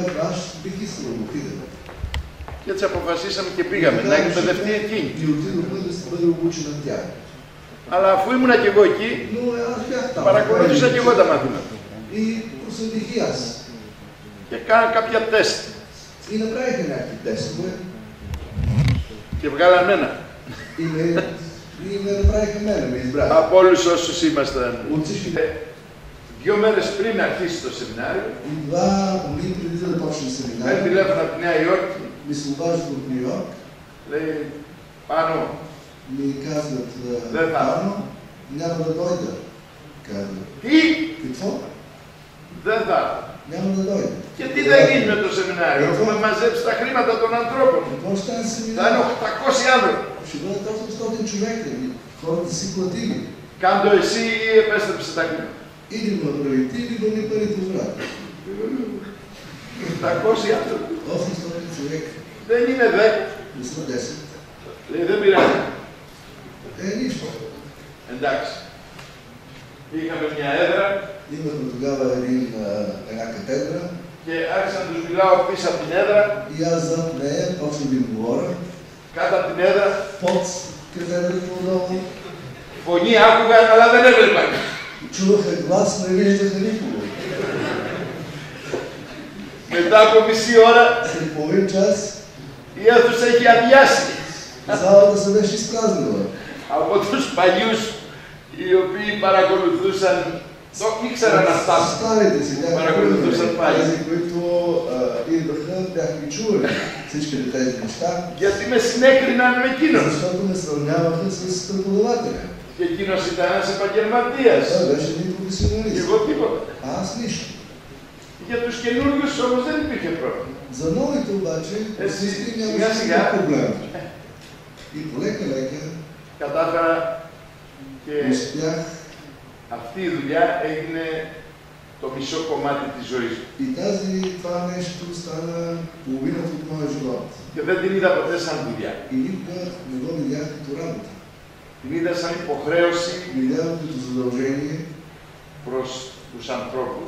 Και έτσι αποφασίσαμε και πήγαμε να εκπαιδευτεί εκείνη. Αλλά αφού ήμουνα και εγώ εκεί, παρακολουθούσα και εγώ τα μαθήματα. Και κάνα κάποια τεστ. Και βγάλαμε ένα. Από όλους όσους ήμασταν. Δύο μέρες πριν αρχίσει το σεμινάριο, παίρνει τηλέφωνο από τη Νέα Υόρκη, λέει, πάνω, δεν θα. Τι? Δεν θα. Και τι θα γίνει με το σεμινάριο, έχουμε μαζέψει τα χρήματα των ανθρώπων. Θα είναι οκτακόσιοι άνθρωποι. Κάντο εσύ ή επέστρεψε τα χρήματα. οκτακόσιοι άνθρωποι. Δεν είναι δέκα. Λέει, δεν πειράζει. Εντάξει. Είχαμε μια έδρα. Και άρχισα να τους μιλάω πίσω από την έδρα. Κάτω από την έδρα. Φωνή άκουγα, αλλά δεν έβλεπα. Μετά από μισή ώρα, η αίθουσα έχει αδειάσει. Από τους παλιούς, οι οποίοι παρακολουθούσαν, το ήξεραν αυτά, παρακολουθούσαν πάλι. Γιατί με συνέκριναν με εκείνον. Και εκείνος ήταν ένας επαγγελματίας. Και εγώ τίποτα. Για τους καινούργιους όμως δεν υπήρχε πρόβλημα. Έτσι, σιγά σιγά, κατάφερα και αυτή η δουλειά έγινε το μισό κομμάτι της ζωής μου. Και δεν την είδα ποτέ σαν δουλειά. Την είδα σαν υποχρέωση προς τους ανθρώπους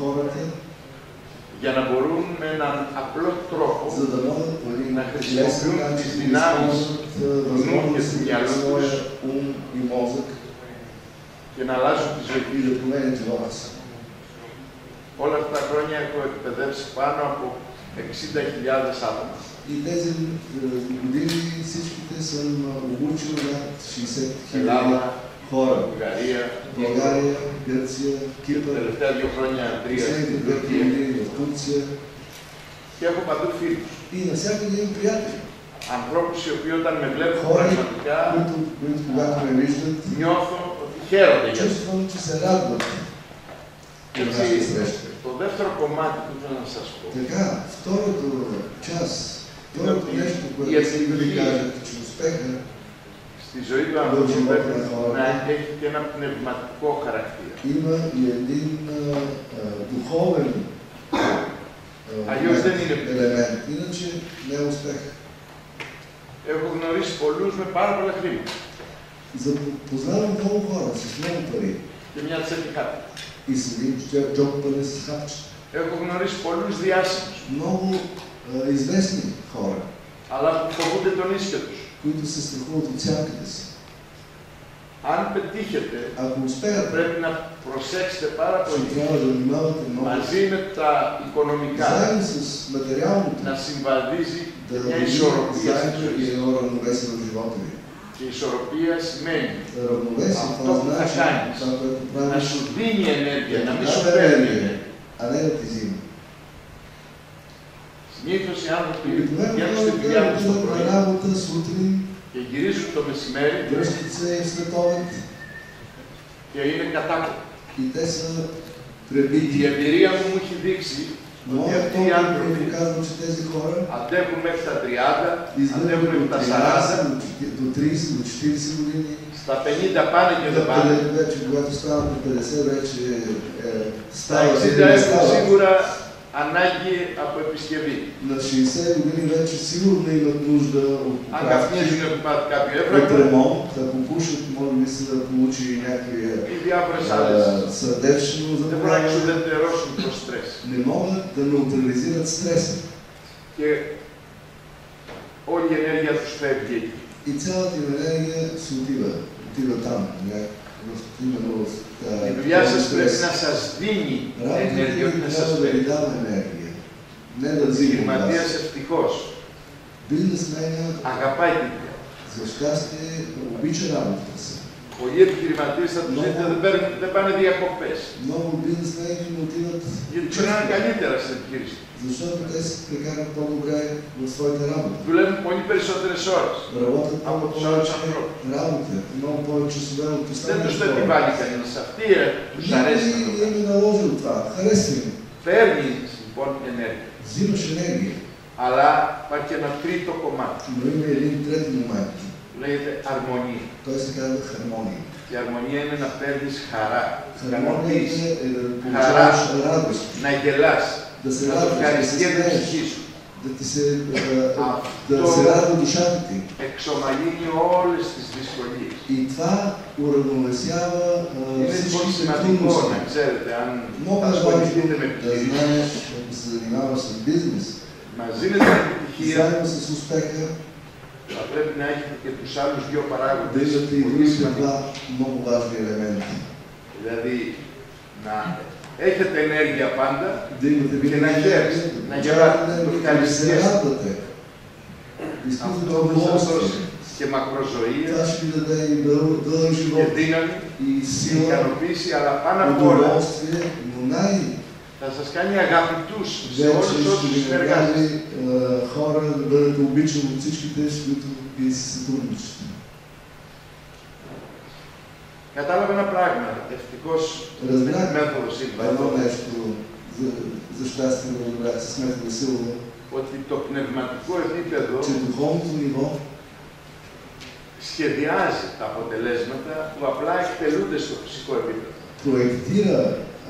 για να μπορούν με έναν απλό τρόπο να χρησιμοποιούν τις δυνάμεις του νου και του μυαλού τους και να αλλάζουν τη ζωή τους. Όλα αυτά τα χρόνια έχω εκπαιδεύσει πάνω από εξήντα χιλιάδες άτομα. Ελλάδα, хора. България, България, Гърция, Кипър. Τελευταία δύο χρόνια, τρία στην Туркия. В Турция. Και έχω παντού φίλους. И навсякъде имам приятели. Ανθρώπους οι οποίοι όταν με βλέπουν Хора, πραγματικά които, които когато ме виждат, νιώθω ότι χαίρονται για αυτό. чувствам, че се радват на нашата среща. Το δεύτερο κομμάτι που θέλω να σας πω. Така, второто част, второто нещо, което искам да ви кажа, че успеха στη ζωή του ανθρώπου πρέπει να έχει και ένα πνευματικό χαρακτήρα. Има и един духовен елемент. Иначе не е успех. Έχω γνωρίσει πολλούς με πάρα πολλά χρήματα. Познавам много хора с много пари. Και μια τσέπη κάτω. И с един джоб пари с хапчета. Έχω γνωρίσει πολλούς διάσημους. Много известни хора. Αλλά που φοβούνται τον ίσιο τους. Които се страхуват от сянката си. Αν πετύχετε, ако успеят, πρέπει να προσέξετε πάρα πολύ. Трябва да внимавате много. Μαζί με τα οικονομικά. Заедно с материалното. Να συμβαδίζει да μια ισορροπία στη ζωή. ζωή. Едно равновесие в живота ви. Και η ισορροπία σημαίνει αυτό που θα κάνεις, να σου δίνει ενέργεια, να μην σου παίρνει ενέργεια. Αλλά δεν τη ζήνει. Συνήθως οι άνθρωποι βγαίνουν στη δουλειά τους το πρωί και γυρίζουν το μεσημέρι και είναι κατάκοποι. Η εμπειρία μου μου έχει δείξει ότι αυτοί οι άνθρωποι αντέχουν μέχρι τα τριάντα, αντέχουν μέχρι τα σαράντα, στα πενήντα πάνε και δεν πάνε. Στα εξήντα έχουν σίγουρα ανάγκη από επισκευή. На шейсет години вече сигурно имат нужда от Αν καπνίζουν κάποιο έβραγο, ремонт, ако пушат, може би се да получи някакви сърдечно заболяване. Не могат да неутрализират стреса. Και όλη η ενέργεια τους φεύγει εκεί. И цялата им енергия се отива, отива там, именно в η δουλειά σας πρέπει να σας δίνει ενέργεια, όχι να σας παίρνει. Ο επιχειρηματίας ευτυχώς αγαπάει τη δουλειά. Πολλοί επιχειρηματίες θα τους δείτε δεν πάνε διακοπές. Γιατί πρέπει να είναι καλύτερα στην επιχείρηση. Δουλεύουν πολύ περισσότερες ώρες από τους άλλους ανθρώπους. Δεν τους το επιβάλλει κανένας. Αυτοί τους αρέσει να το κάνουν. Παίρνει λοιπόν ενέργεια. Αλλά υπάρχει ένα τρίτο κομμάτι. Λέγεται αρμονία. Η αρμονία είναι να παίρνεις χαρά, ικανοποίηση, χαρά, να γελάς, να το ευχαριστιέται η ψυχή σου. Αυτό εξομαλύνει όλες τις δυσκολίες. Είναι λοιπόν σημαντικό να ξέρετε, αν ασχοληθείτε με επιχειρήσεις, μαζί με την επιτυχία, θα πρέπει να έχετε και τους άλλους δύο παράγοντες πολύ σημαντικούς. Δηλαδή, να έχετε ενέργεια πάντα και να χαίρεστε, να γελάτε, να το ευχαριστιέστε. Αυτό θα σας δώσει και μακροζωία και δύναμη και ικανοποίηση, αλλά πάνω απ' όλα θα σας κάνει αγαπητούς σε όλους όσους συνεργάζεστε. Χора да бъдат обичани от всичките, с които ви си сътрудничите. Κατάλαβα ένα πράγμα, ευτυχώς με τη μέθοδο Σίλβα. Едно нещо, за щастие да разбрах с метода Силва. Ότι το πνευματικό επίπεδο че духовното ниво σχεδιάζει τα αποτελέσματα που απλά εκτελούνται στο φυσικό επίπεδο. Проектира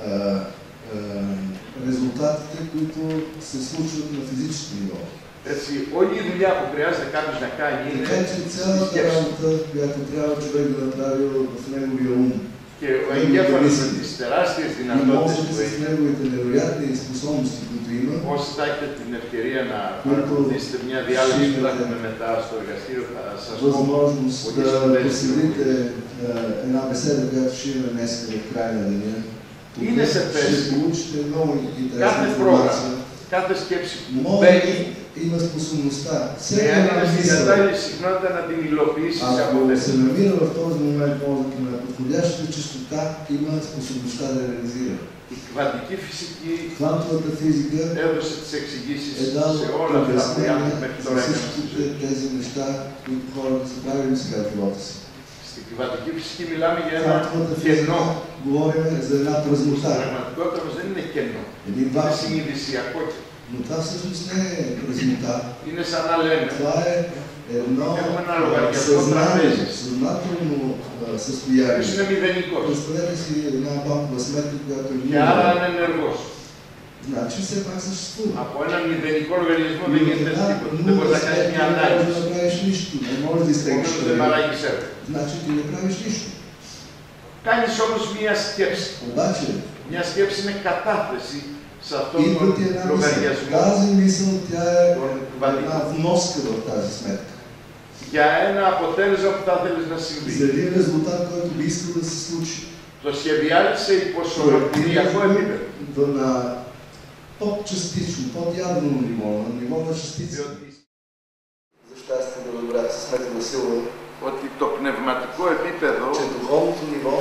резултатите, които се случват на физическо ниво. Έτσι, όλη η δουλειά που χρειάζεται κάποιος να κάνει είναι цялата работа, която трябва човек да направи в неговия ум. Και ο εγκέφαλος με τις τεράστιες δυνατότητες που έχει, неговите невероятни способности, които има, όσοι θα έχετε την ευκαιρία να παρακολουθήσετε μια διάλειμμα που θα έχουμε μετά στο εργαστήριο, θα σας πω възможност да проследите една беседа, която ще имаме днес в края на деня. Είναι σε θέση κάθε πρόγραμμα, κάθε σκέψη που μπαίνει има способността. Εάν είναι στην κατάλληλη συχνότητα να την υλοποιήσει σε αποτέλεσμα. Ако се намира в този момент мозъка на подходящата честота, има способността да реализира. Η κβαντική φυσική Квантовата физика έδωσε τις εξηγήσεις е дала σε όλα αυτά που οι άνθρωποι μέχρι обяснение τώρα за έκαναν στη всичките ζωή. тези неща, които хората са правили сега в живота си. Στην κβαντική φυσική μιλάμε για ένα Квантовата κενό. физика говорим за една Στην празнота. πραγματικότητα όμως δεν είναι κενό. Един Είναι вакуум. συνειδησιακό. Но това всъщност не е празнота. Είναι σαν να λέμε. Това е едно Έχουμε ένα λογαριασμό съзнание, τραπέζης. съзнателно Ποιος състояние. είναι мηδενικός. Представете си една банкова сметка, която е Και άρα нула. είναι ενεργός. Значи все пак съществува. Από έναν μηδενικό λογαριασμό δεν Но γίνεται една τίποτα. Δεν μπορείς нула να κάνεις сметка μια не можеш да ανάλυση. направиш нищо. Не можеш да изтеглиш Όμως δεν пари. παράγεις έργο. Значи ти не правиш нищо. Κάνεις όμως μια σκέψη. Обаче, Μια σκέψη είναι κατάθεση σε αυτόν идва τον ти една мисъл. λογαριασμό Тази мисъл, тя е τον една κβαντικό. вноска в тази сметка. Για ένα αποτέλεσμα που θα θέλεις να συμβεί. За един резултат, който би искал да се случи. Το σχεδιάζεις σε υποσωματιακό επίπεδο. На по-частично, по-ядрено ниво, на ниво на частици. За щастие да добра, с сметка сила, Ότι το πνευματικό επίπεδο че духовното ниво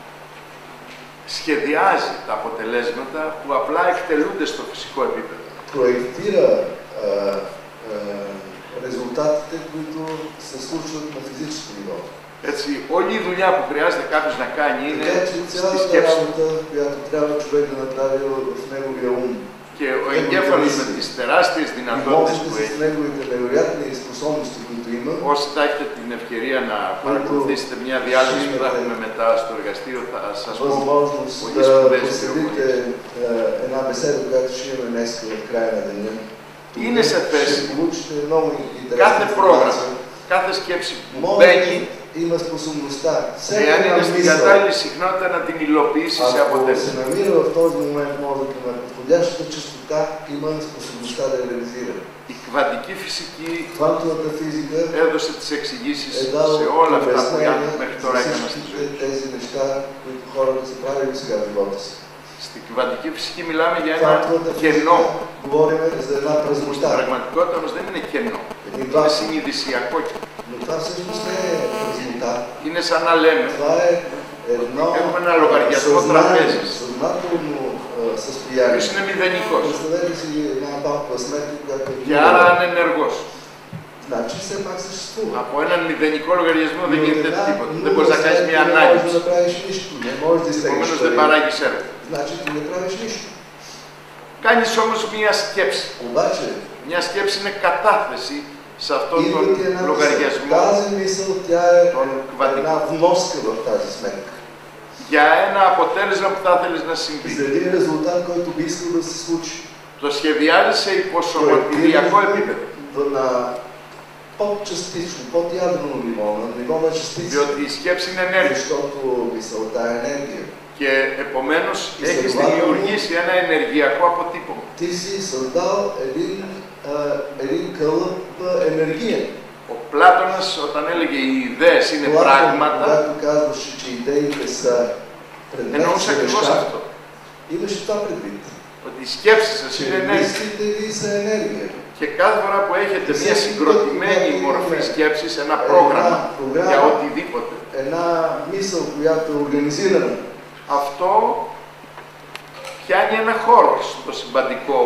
σχεδιάζει τα αποτελέσματα που απλά εκτελούνται στο φυσικό επίπεδο. проектира а, а, резултатите, които се случват на физическо ниво. Έτσι, όλη η δουλειά που χρειάζεται κάποιος να κάνει είναι Така че στη цялата σκέψη. работа, която трябва човек да направи в неговия ум, Και ο εγκέφαλος με τις τεράστιες и δυνατότητες που мозъкът с έχει, неговите невероятни способности, които има, όσοι θα έχετε την ευκαιρία να παρακολουθήσετε μια διάλειμμα που θα έχουμε μετά στο εργαστήριο, θα σας πω възможност πολύ да σπουδαίες проследите πληροφορίες. една беседа, която ще имаме днес в края на деня. Είναι σε θέση Ще получите много κάθε интересна πρόγραμμα, информация. κάθε σκέψη που Може μπαίνει, има способността. εάν Всяка είναι στην мисъл, κατάλληλη συχνότητα να την υλοποιήσει σε ако се αποτέλεσμα. намира в този момент мозъка на подходящата честота, има способността да реализира. Η κβαντική φυσική Квантовата физика έδωσε τις εξηγήσεις е дала σε όλα αυτά που οι άνθρωποι обяснение μέχρι за τώρα έκαναν στη всичките ζωή. тези неща, които хората са правили сега в живота си. Στην κβαντική φυσική μιλάμε για ένα Квантовата κενό. физика говорим за една Στην празнота. πραγματικότητα όμως δεν είναι κενό. Един Είναι вакуум. συνειδησιακό κενό. Но това всъщност не е празнота. Είναι σαν να λέμε, Това е едно Έχουμε ένα λογαριασμό съзнание, τραπέζης. съзнателно а, ποιος състояние. είναι μηδενικός Представете си една банкова сметка, която е και άρα ανενεργός. Значи все пак съществува. Από έναν μηδενικό λογαριασμό δεν Но γίνεται една τίποτα. Δεν нула μπορείς να κάνεις сметка μια не можеш да ανάλυση. направиш нищо, не можеш да изтеглиш Επομένως δεν пари. παράγεις έργο. Значи ти не правиш нищо. Κάνεις όμως μια σκέψη. Обаче, Μια σκέψη είναι κατάθεση σε αυτόν идва τον ти една мисъл. λογαριασμό Тази мисъл, тя е τον една κβαντικό. вноска в тази сметка. Για ένα αποτέλεσμα που θα θέλεις να συμβεί. За един резултат, който би искал да се случи. Το σχεδιάζεις σε υποσωματιακό επίπεδο. На по-частично, по-ядрено ниво, на ниво на частици. Διότι η σκέψη είναι ενέργεια. Защото мисълта е енергия. Και επομένως έχεις δημιουργήσει ένα ενεργειακό αποτύπωμα. Ти си създал един, а, един кълъп енергиен. Ο Πλάτωνας όταν έλεγε οι ιδέες είναι πράγματα, Когато казваше, че идеите са εννοούσε предметни ακριβώς неща, αυτό. имаше това предвид. Ότι οι σκέψεις σας Че είναι ενέργεια. мислите ви са енергия. Και κάθε φορά που έχετε μια συγκροτημένη μορφή σκέψης, ένα πρόγραμμα για οτιδήποτε, Една мисъл, която е организирана, αυτό πιάνει ένα χώρο στο συμπαντικό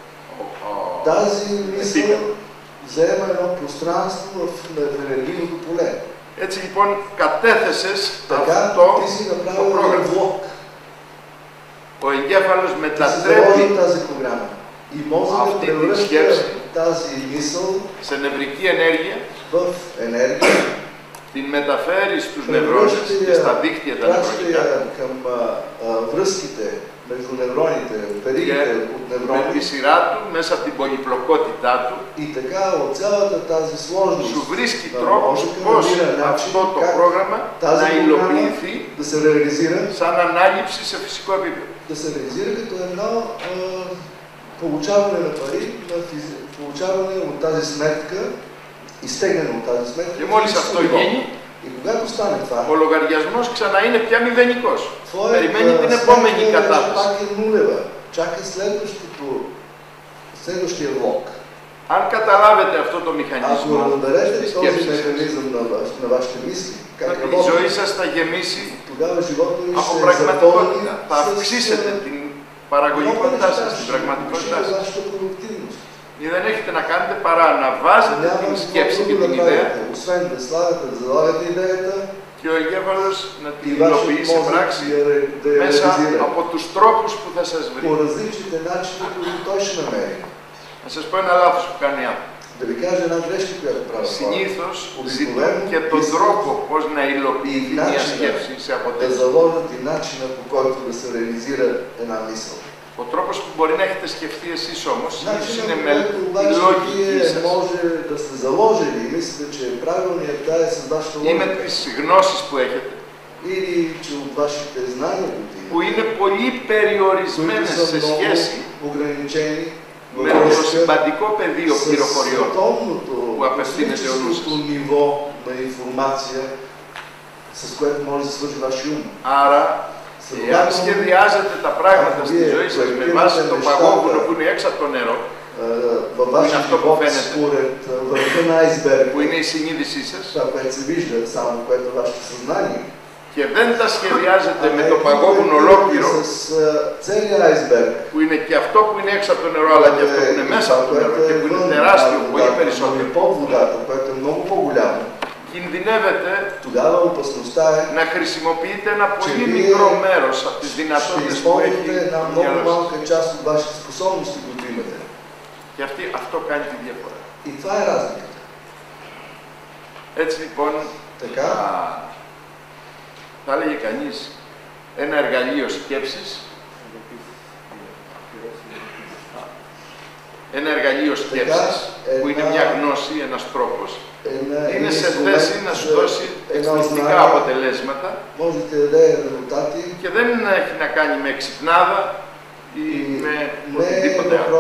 тази мисъл επίπεδο. заема едно пространство в в енергийното поле. Έτσι λοιπόν κατέθεσες Така αυτό ти си το направил един πρόγραμμα. блок. Ο εγκέφαλος Ти си μετατρέπει заложил тази програма. И мозъкът Αυτή την превръща σκέψη тази мисъл σε νευρική ενέργεια, в енергия, την μεταφέρει στους νευρώνες και στα δίκτυα τα νευρονικά праща я към а, а, връзките между невроните, και веригите от με τη неврони. σειρά του, μέσα από την πολυπλοκότητά του, И така от цялата тази сложност σου βρίσκει на τρόπους мозъка πώς намира начин αυτό το как πρόγραμμα тази να програма υλοποιηθεί да се реализира, σαν ανάληψη σε φυσικό επίπεδο. да се реализира като едно а, получаване на пари, на физи... получаване от тази сметка, изтегляне от тази сметка. Και μόλις αυτό γίνει, И когато стане това, ο λογαριασμός ξανά είναι πια μηδενικός. твоята Περιμένει την сметка επόμενη вече κατάσταση. пак е нулева. Чака следващото, следващия влог. Αν καταλάβετε αυτό το μηχανισμό της σκέψης σας, η ζωή σας θα γεμίσει από πραγματικότητα. Θα αυξήσετε την παραγωγικότητά σας, την πραγματικότητά σας. Ή δεν έχετε να κάνετε παρά να βάζετε την σκέψη και την ιδέα και ο εγκέφαλος να την υλοποιεί σε πράξη μέσα από τους τρόπους που θα σας βρει. Να σας πω ένα λάθος που κάνει άνθρωπος. Συνήθως ζητούν και τον τρόπο πώς να υλοποιηθεί μια σκέψη σε αποτέλεσμα. Ο τρόπος που μπορεί να έχετε σκεφτεί εσείς όμως είναι με τη λογική σας ή με τις γνώσεις που έχετε, που είναι πολύ περιορισμένες σε σχέση με το σημαντικό πεδίο πληροφοριών που απευθύνεται ο νους σας. Άρα, εάν σχεδιάζετε τα πράγματα στη ζωή σας με βάση το παγόβουνο που είναι έξω από το νερό, που είναι αυτό που φαίνεται, που είναι η συνείδησή σας, και δεν τα σχεδιάζετε με το παγόβουνο ολόκληρο, που είναι και αυτό που είναι έξω από το νερό, αλλά και αυτό που είναι μέσα από το νερό και που είναι τεράστιο, πολύ περισσότερο, κινδυνεύετε να χρησιμοποιείτε ένα πολύ μικρό μέρος από τις δυνατότητες που έχει το μυαλό σας. Και αυτή, αυτό κάνει τη διαφορά. Έτσι λοιπόν, α, θα έλεγε κανείς ένα εργαλείο σκέψης, ένα εργαλείο σκέψης που είναι μια γνώση, ένας τρόπος, είναι σε θέση να σου δώσει εκπληκτικά αποτελέσματα και δεν έχει να κάνει με ξυπνάδα ή με οτιδήποτε άλλο.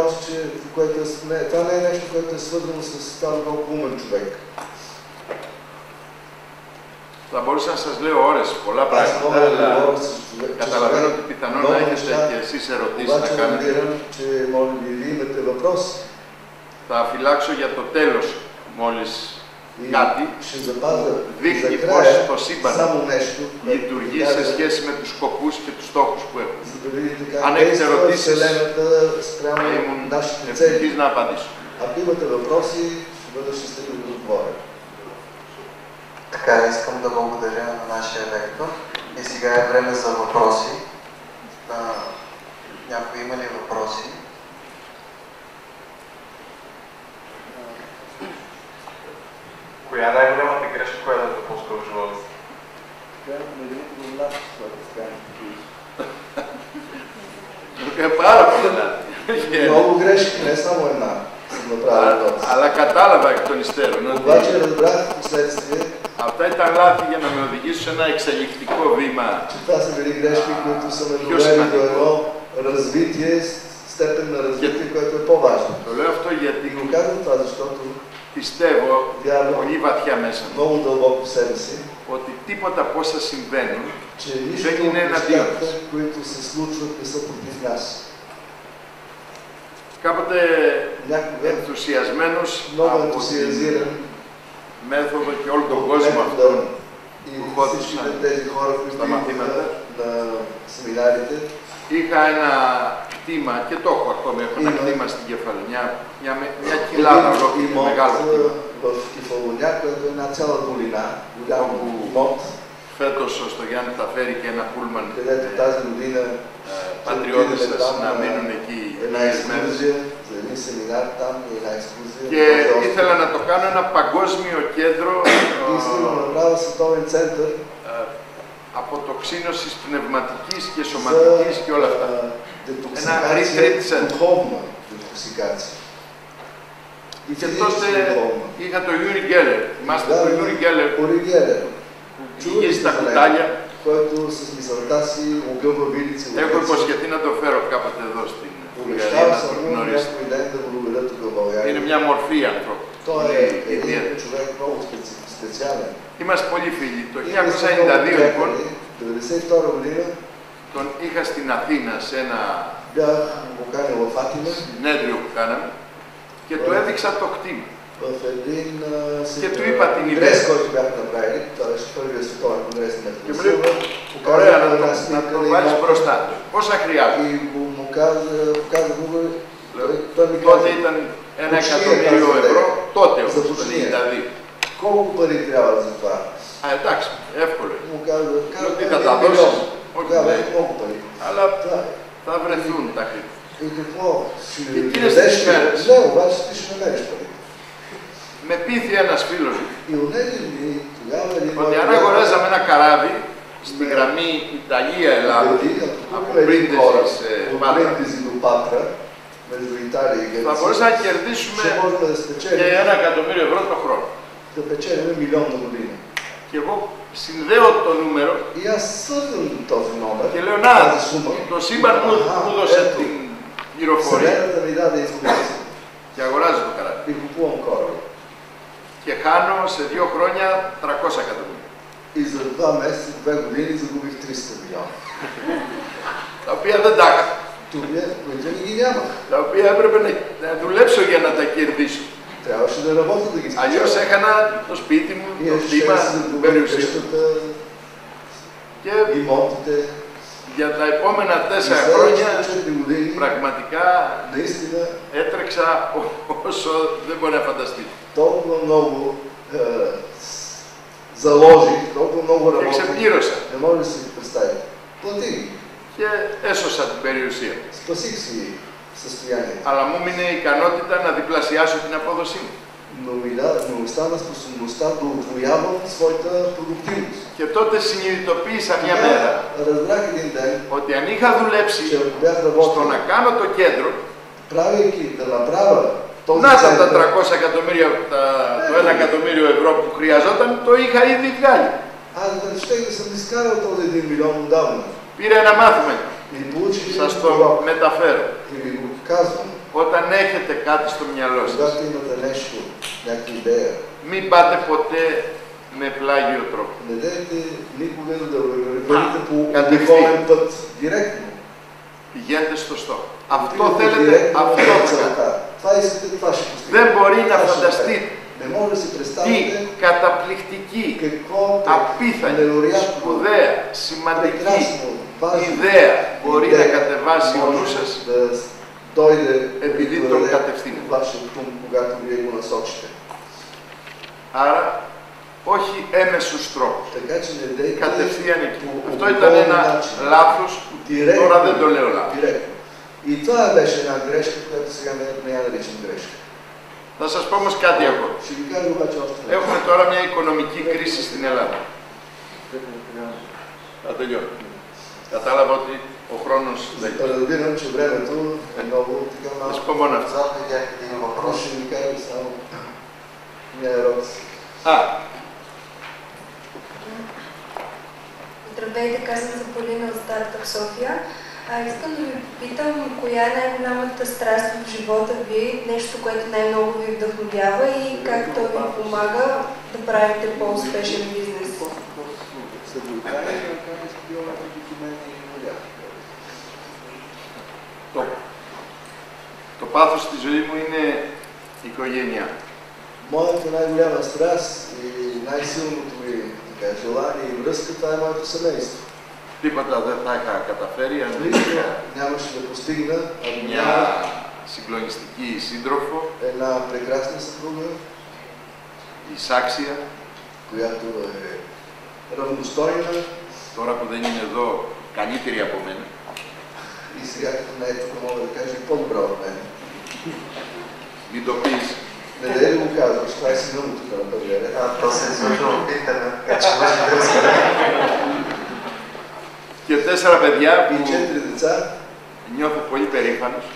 Θα μπορούσα να σας λέω ώρες, πολλά πράγματα, αλλά καταλαβαίνω ότι πιθανόν να έχετε και εσείς ερωτήσεις να κάνετε. Θα φυλάξω για το τέλος μόλις κάτι δείχνει πώς το σύμπαν λειτουργεί σε σχέση με τους σκοπούς και τους στόχους που έχουμε. Αν έχετε ερωτήσεις, θα ήμουν ευτυχής να απαντήσω. Така, искам да благодаря на нашия лектор и сега е време за въпроси. А, някой има ли въпроси? Коя е най-голямата грешка, която е допускал в живота си? Тук е πάρα πολλά. Много грешки, не само една. Αλλά κατάλαβα εκ των υστέρων ότι αυτά ήταν λάθη για να με οδηγήσουν σε ένα εξελικτικό βήμα πιο σημαντικό. Το λέω αυτό γιατί πιστεύω πολύ βαθιά μέσα μου ότι τίποτα από όσα συμβαίνουν δεν είναι εναντίον μας. Κάποτε ενθουσιασμένος από την μέθοδο και όλο τον κόσμο αυτόν που χώθησαν στα μαθήματα, είχα ένα κτήμα, και το έχω ακόμη, έχω ένα κτήμα στην κεφαλονιά, μια, μια κοιλάδα ολόκληρη, μεγάλο κτήμα, όπου φέτος ο Στογιάννη θα φέρει και ένα πούλμαν πατριώτες σας να μείνουν εκεί λίγες μέρες. Και ήθελα να το κάνω ένα παγκόσμιο κέντρο αποτοξίνωσης πνευματικής και σωματικής και όλα αυτά. Ένα retreat center. Και τότε είχα το Yuri Geller. Θυμάστε το Yuri Geller που είχε στα κουτάλια. Έχω υποσχεθεί να το φέρω κάποτε εδώ στην Βουλγαρία, να το γνωρίσετε. Είναι μια μορφή ανθρώπου. Είμαστε πολύ φίλοι. Το χίλια εννιακόσια ενενήντα δύο λοιπόν τον είχα στην Αθήνα σε ένα συνέδριο που κάναμε Και του έδειξα το κτήμα. Και του είπα την ιδέα. Και μου λέει, ωραία, να το, να το βάλεις μπροστά του. Πόσα χρειάζεται? Τότε ήταν ένα εκατομμύριο ευρώ, τότε όμως, το ενενήντα δύο. Α, εντάξει, εύκολο. Λέω τι θα τα δώσεις, όχι λέει, αλλά θα βρεθούν τα χρήματα. Και εκείνες τις μέρες, με πείθη ένας φίλος μου ότι αν αγοράζαμε ένα καράβι στη γραμμή Ιταλία-Ελλάδα από Πρίντεζη σε Πάτρα, θα μπορούσαμε να κερδίσουμε και ένα εκατομμύριο ευρώ το χρόνο. Και εγώ συνδέω το νούμερο και λέω, να, το σύμπαν μου έδωσε την πληροφορία και αγοράζω το καράβι. Και χάνω σε δύο χρόνια τριακόσια εκατομμύρια. Τα οποία δεν τα είχα. Τα οποία έπρεπε να, να δουλέψω για να τα κερδίσω. Αλλιώς έχανα το σπίτι μου, το κτήμα, την περιουσία μου. Και για τα επόμενα τέσσερα χρόνια πραγματικά έτρεξα όσο δεν μπορεί να φανταστεί. Και ξεπλήρωσα. Και έσωσα την περιουσία. Αλλά μου έμεινε η ικανότητα να διπλασιάσω την απόδοσή μου. Και τότε συνειδητοποίησα μια μέρα ότι αν είχα δουλέψει στο να κάνω το κέντρο, να τα τριακόσια εκατομμύρια, το ένα εκατομμύριο ευρώ που χρειαζόταν, το είχα ήδη βγάλει. Πήρα ένα μάθημα, σας το μεταφέρω. Όταν έχετε κάτι στο μυαλό σας, μην πάτε ποτέ με πλάγιο τρόπο. Πηγαίνετε στο στόχο. Αυτό θέλετε, αυτό θα. Δεν μπορεί να φανταστείτε τι καταπληκτική, απίθανη, σπουδαία, σημαντική ιδέα μπορεί να κατεβάσει ο νους σας επειδή τον κατευθύνει. Άρα, όχι έμεσους τρόπους. Κατευθείαν εκεί. Αυτό ήταν ένα λάθος, τώρα δεν το λέω λάθος. Θα σας πω όμως κάτι ακόμα. Έχουμε τώρα μια οικονομική κρίση στην Ελλάδα. Θα τελειώνω. Κατάλαβα ότι ο χρόνος δεν είναι. Θα σας πω μόνο αυτό. Α. Здравейте, казвам за Полина от Стартъп София. А, искам да ви попитам, коя е най-голямата страст в живота ви, нещо, което най-много ви вдъхновява и как то ви помага да правите по-успешен бизнес? Το, το πάθος στη ζωή μου είναι η οικογένειά. Моята най-голяма страст и най-силното ми желание и връзка, това е моето семейство. Τίποτα δεν θα είχα καταφέρει αν δεν είχα μια συγκλονιστική σύντροφο, εισάξια, τώρα που δεν είναι εδώ, καλύτερη από μένα. Μην το πεις. Не да ли го казваш, това е сина му тук на първия ред. А, то се излъжва от интернет, така че може да разкара. Και τέσσερα παιδιά που νιώθω πολύ περήφανος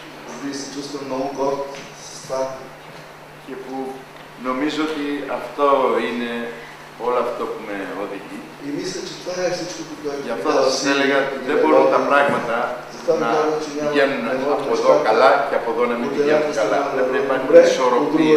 και που νομίζω ότι αυτό είναι όλο αυτό που με οδηγεί. Γι' αυτό θα σας έλεγα ότι δεν μπορούν τα πράγματα να πηγαίνουν από εδώ καλά και από εδώ να μην πηγαίνουν καλά. Δεν πρέπει να υπάρχει ισορροπία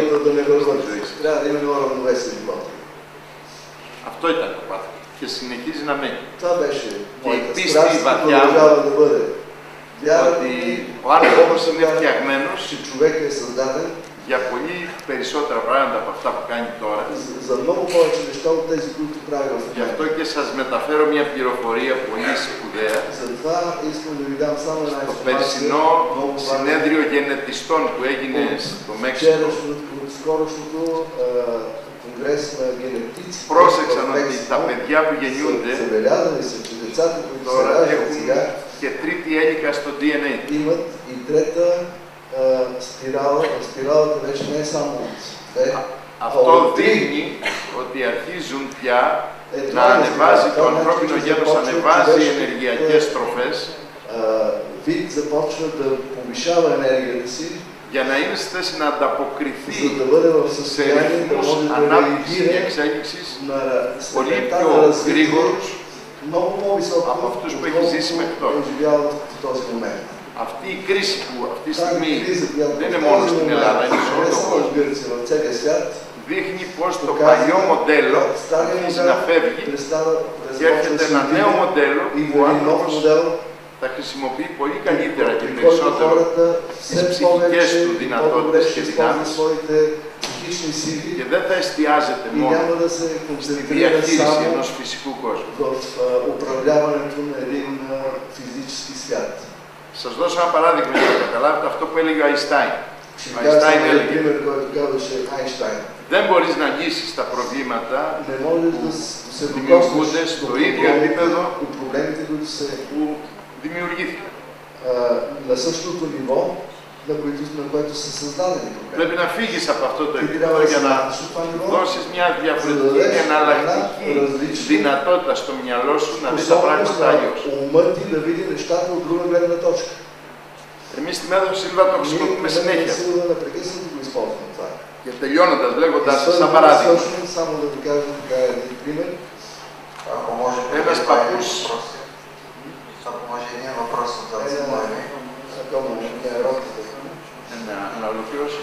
στη ζωή. Αυτό ήταν το πάθος. Και συνεχίζει να μένει. Και η πίστη βαθιά μου ότι ο άνθρωπος είναι φτιαγμένος για πολύ περισσότερα πράγματα από αυτά που κάνει τώρα. За много повече неща от тези, които прави в момента. Γι' αυτό και σας μεταφέρω μια πληροφορία πολύ σπουδαία. Затова искам да ви дам само една Στο информация. περσινό συνέδριο γενετιστών που έγινε στο Μέξικο, скорошното конгрес на генетици. Πρόσεξαν ότι τα παιδιά που γεννιούνται Забелязали са, че децата, които се τώρα раждат έχουν сега, και τρίτη έλικα στο ντι εν έι. имат и трета спирала. Спиралата вече не е само от Αυτό δείχνει ότι αρχίζουν πια να ανεβάζει το ανθρώπινο γένος, ανεβάζει ενεργειακές στροφές вид започва да повишава енергията си, για να είναι στη θέση να ανταποκριθεί за да бъде в σε състояние да ρυθμούς може да ανάπτυξης και реагира εξέλιξης на πολύ степента πιο на развитие, γρήγορους много по-високо, από αυτούς που έχει ζήσει μέχρι τώρα. е живял в този момент. Αυτή η κρίση που αυτή τη Тази στιγμή криза, която δεν в είναι μόνο този στην момент, Ελλάδα, είναι σε όλο не τον само в κόσμο, Гърция, в целия свят, δείχνει πως το показва, παλιό μοντέλο стария αρχίζει модел να φεύγει престава, και έρχεται ένα νέο μοντέλο и που ο един нов άνθρωπος модел, θα χρησιμοποιεί πολύ καλύτερα και при който περισσότερο хората τις все ψυχικές повече του и δυνατότητες по-добре και ще използват δυνάμεις своите психични сили και δεν θα εστιάζεται и μόνο няма да се στη концентрира διαχείριση само ενός φυσικού κόσμου. в а, управляването на един а, физически свят. Σας δώσω ένα παράδειγμα για να καταλάβετε αυτό που έλεγε ο Αϊνστάιν. Ще Ο ви кажа Αϊνστάιν само един έλεγε пример, който казваше Айнщайн. δεν μπορείς να λύσεις τα προβλήματα Не можеш да се δημιουργούνται докоснеш στο до ίδιο проблемите, επίπεδο до проблемите, които се που δημιουργήθηκαν. а, на същото ниво, на което, на което са създадени проблеми. Πρέπει να φύγεις από αυτό το Ти επίπεδο трябва да για се να махнеш от това ниво, δώσεις μια за да διαφορετική дадеш εναλλακτική една различна δυνατότητα στο μυαλό σου να δει τα способност πράγματα αλλιώς. на ума ти да види нещата от друга гледна точка. Εμείς στη Μέθοδο Σίλβα το Ние χρησιμοποιούμε в συνέχεια. Силва непрекъснато го използваме това. Και τελειώνοντας λέγοντας И σαν свързваме παράδειγμα, всъщност, само да ви кажа така един пример. Ако може Ένας един папуш. въпрос. Ако може един въпрос от тази Ένα моеми. ακόμα μια ερώτηση. να, να ολοκληρώσω.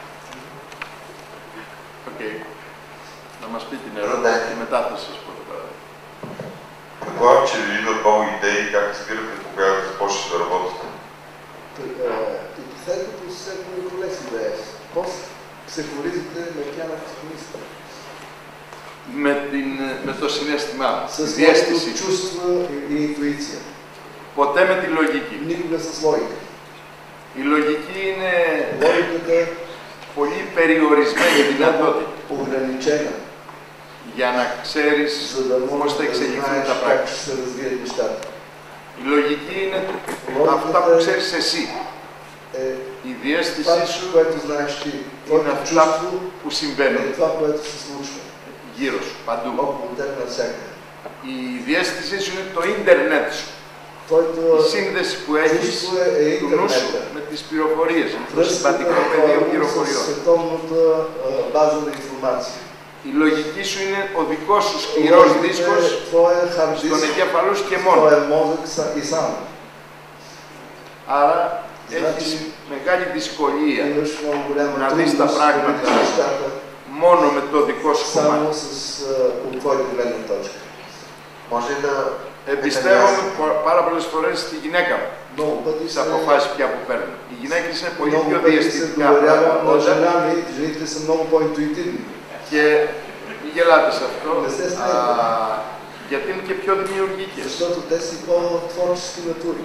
Οκ. Okay. Να μας πει την ερώτηση και μετά θα σας πω το παράδειγμα. Предполагам, че ви идват много идеи как избирате кога да започнете да работите. Ипотезата по всяко роле си да е. Πώς ξεχωρίζετε μεριά αυτοκινήστα. Με, την, με το συναίσθημά μου, τη С διέστηση. своето чувство и интуиция. Ποτέ με τη λογική. Никога с логика. Η λογική είναι Логиката πολύ περιορισμένη δυνατότητα ограничена, για να ξέρεις за да πώς можеш θα да εξελιχθούν знаеш τα как πράγματα. ще се развият нещата. Η λογική είναι Λογиката αυτά που е- ξέρεις εσύ. Е Η διέστησή това, σου което знаеш ти. είναι Твоето αυτά чувство που е συμβαίνουν това, което се случва. γύρω σου, παντού. Около теб навсякъде. Η διέστησή σου είναι το ίντερνετ σου. Твоето Η σύνδεση που έχεις чувство е του νου σου интернета. με τις πληροφορίες, με το Връзката συμπαντικό на πεδίο твоя ум с πληροφοριών. световната а, база на информация. Η λογική σου είναι ο δικός σου σκληρός Логиката δίσκος е твоя hard στον disk, εγκέφαλό σου και μόνο. твоя мозък са- и само. Άρα Значи, έχεις μεγάλη δυσκολία имаш много голяма να δεις трудност τα да πράγματα видиш нещата μόνο με το δικό σου само κομμάτι. с а, от твоята гледна точка. Може ли да Εμπιστεύομαι πο- πάρα πολλές φορές στη γυναίκα μου, Много пъти τις се, αποφάσεις πια που παίρνουν. Οι γυναίκες είναι πολύ много πιο пъти се διαισθητικά доверявам на πράγματα жена ми, жените са много по-интуитивни. και μην γελάτε σε αυτό, Не се α, смейте. γιατί είναι και πιο δημιουργικές. Защото те са по-творчески натури.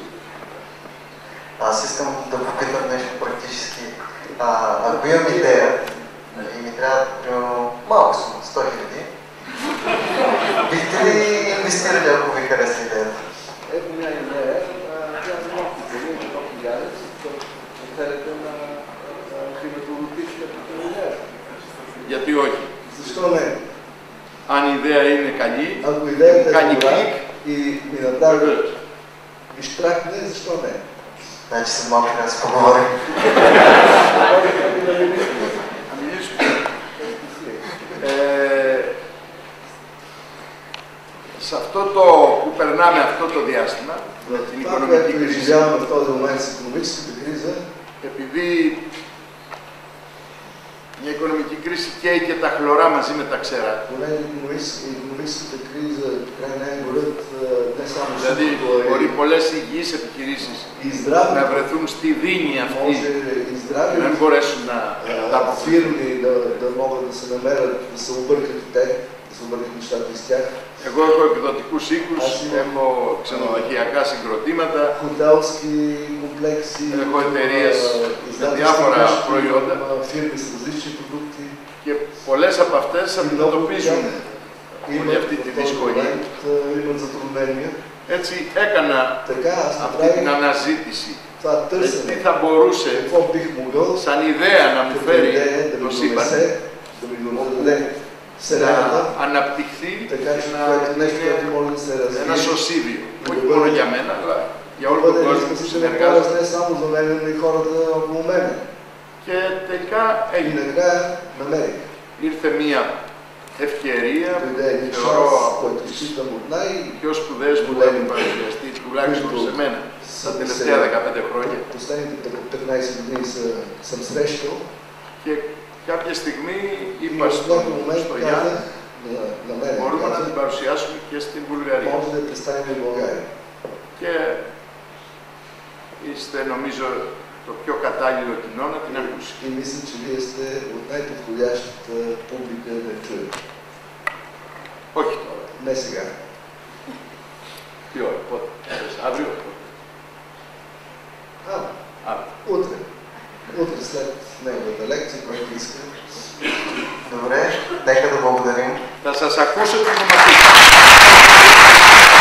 Аз искам да попитам нещо практически. А, ако имам идея и ми трябва, примерно, малко сума, сто хиляди, бихте ли инвестирали, ако ви хареса идеята? Ето μια идея, тя не може да бъде едно хиляда, в целите на климатологичната идея. Γιατί όχι. Защо не? Αν η ιδέα είναι καλή, Ако идеята е κάνει добра клик, и ми направи βεβαίως. ми штракне, защо не? Значи след малко трябва да се поговорим. Να μιλήσουμε. Ε, σε αυτό το που περνάμε αυτό το διάστημα, με την Това, οικονομική което κρίση, изживяваме в този момент с икономическата криза, επειδή Μια οικονομική κρίση καίει και τα χλωρά μαζί με τα ξερά. Δηλαδή, μπορεί πολλές υγιείς επιχειρήσεις να βρεθούν στη δίνη αυτή και να μην μπορέσουν να τα αποφύγουν. Εγώ έχω εκδοτικούς οίκους, έχω ξενοδοχειακά συγκροτήματα, έχω εταιρείες με διάφορα προϊόντα και πολλές από αυτές αντιμετωπίζουν όλη αυτή τη δυσκολία. Έτσι έκανα αυτή την αναζήτηση. Τι θα μπορούσε σαν ιδέα να μου φέρει το σύμπαν να αναπτυχθεί και να είναι ένα σωσίβιο. Όχι μόνο για μένα, αλλά για όλο τον κόσμο που συνεργάζεται. Και τελικά έγινε. Ήρθε μία ευκαιρία που θεωρώ από τις πιο σπουδαίες που έχουν παρουσιαστεί, τουλάχιστον σε μένα, τα τελευταία δεκαπέντε χρόνια. Και κάποια στιγμή είπα στο Γιάννη, μπορούμε να την παρουσιάσουμε και στην Βουλγαρία. Και είστε, νομίζω, το πιο κατάλληλο κοινό να την ακούσει. Όχι τώρα. Ναι, σιγά. Τι ώρα, πότε, αύριο, πότε. Αύριο. Утре. Утре след неговата лекция, който иска. Добре, нека да благодарим. Θα σας ακούσω την ομαδική.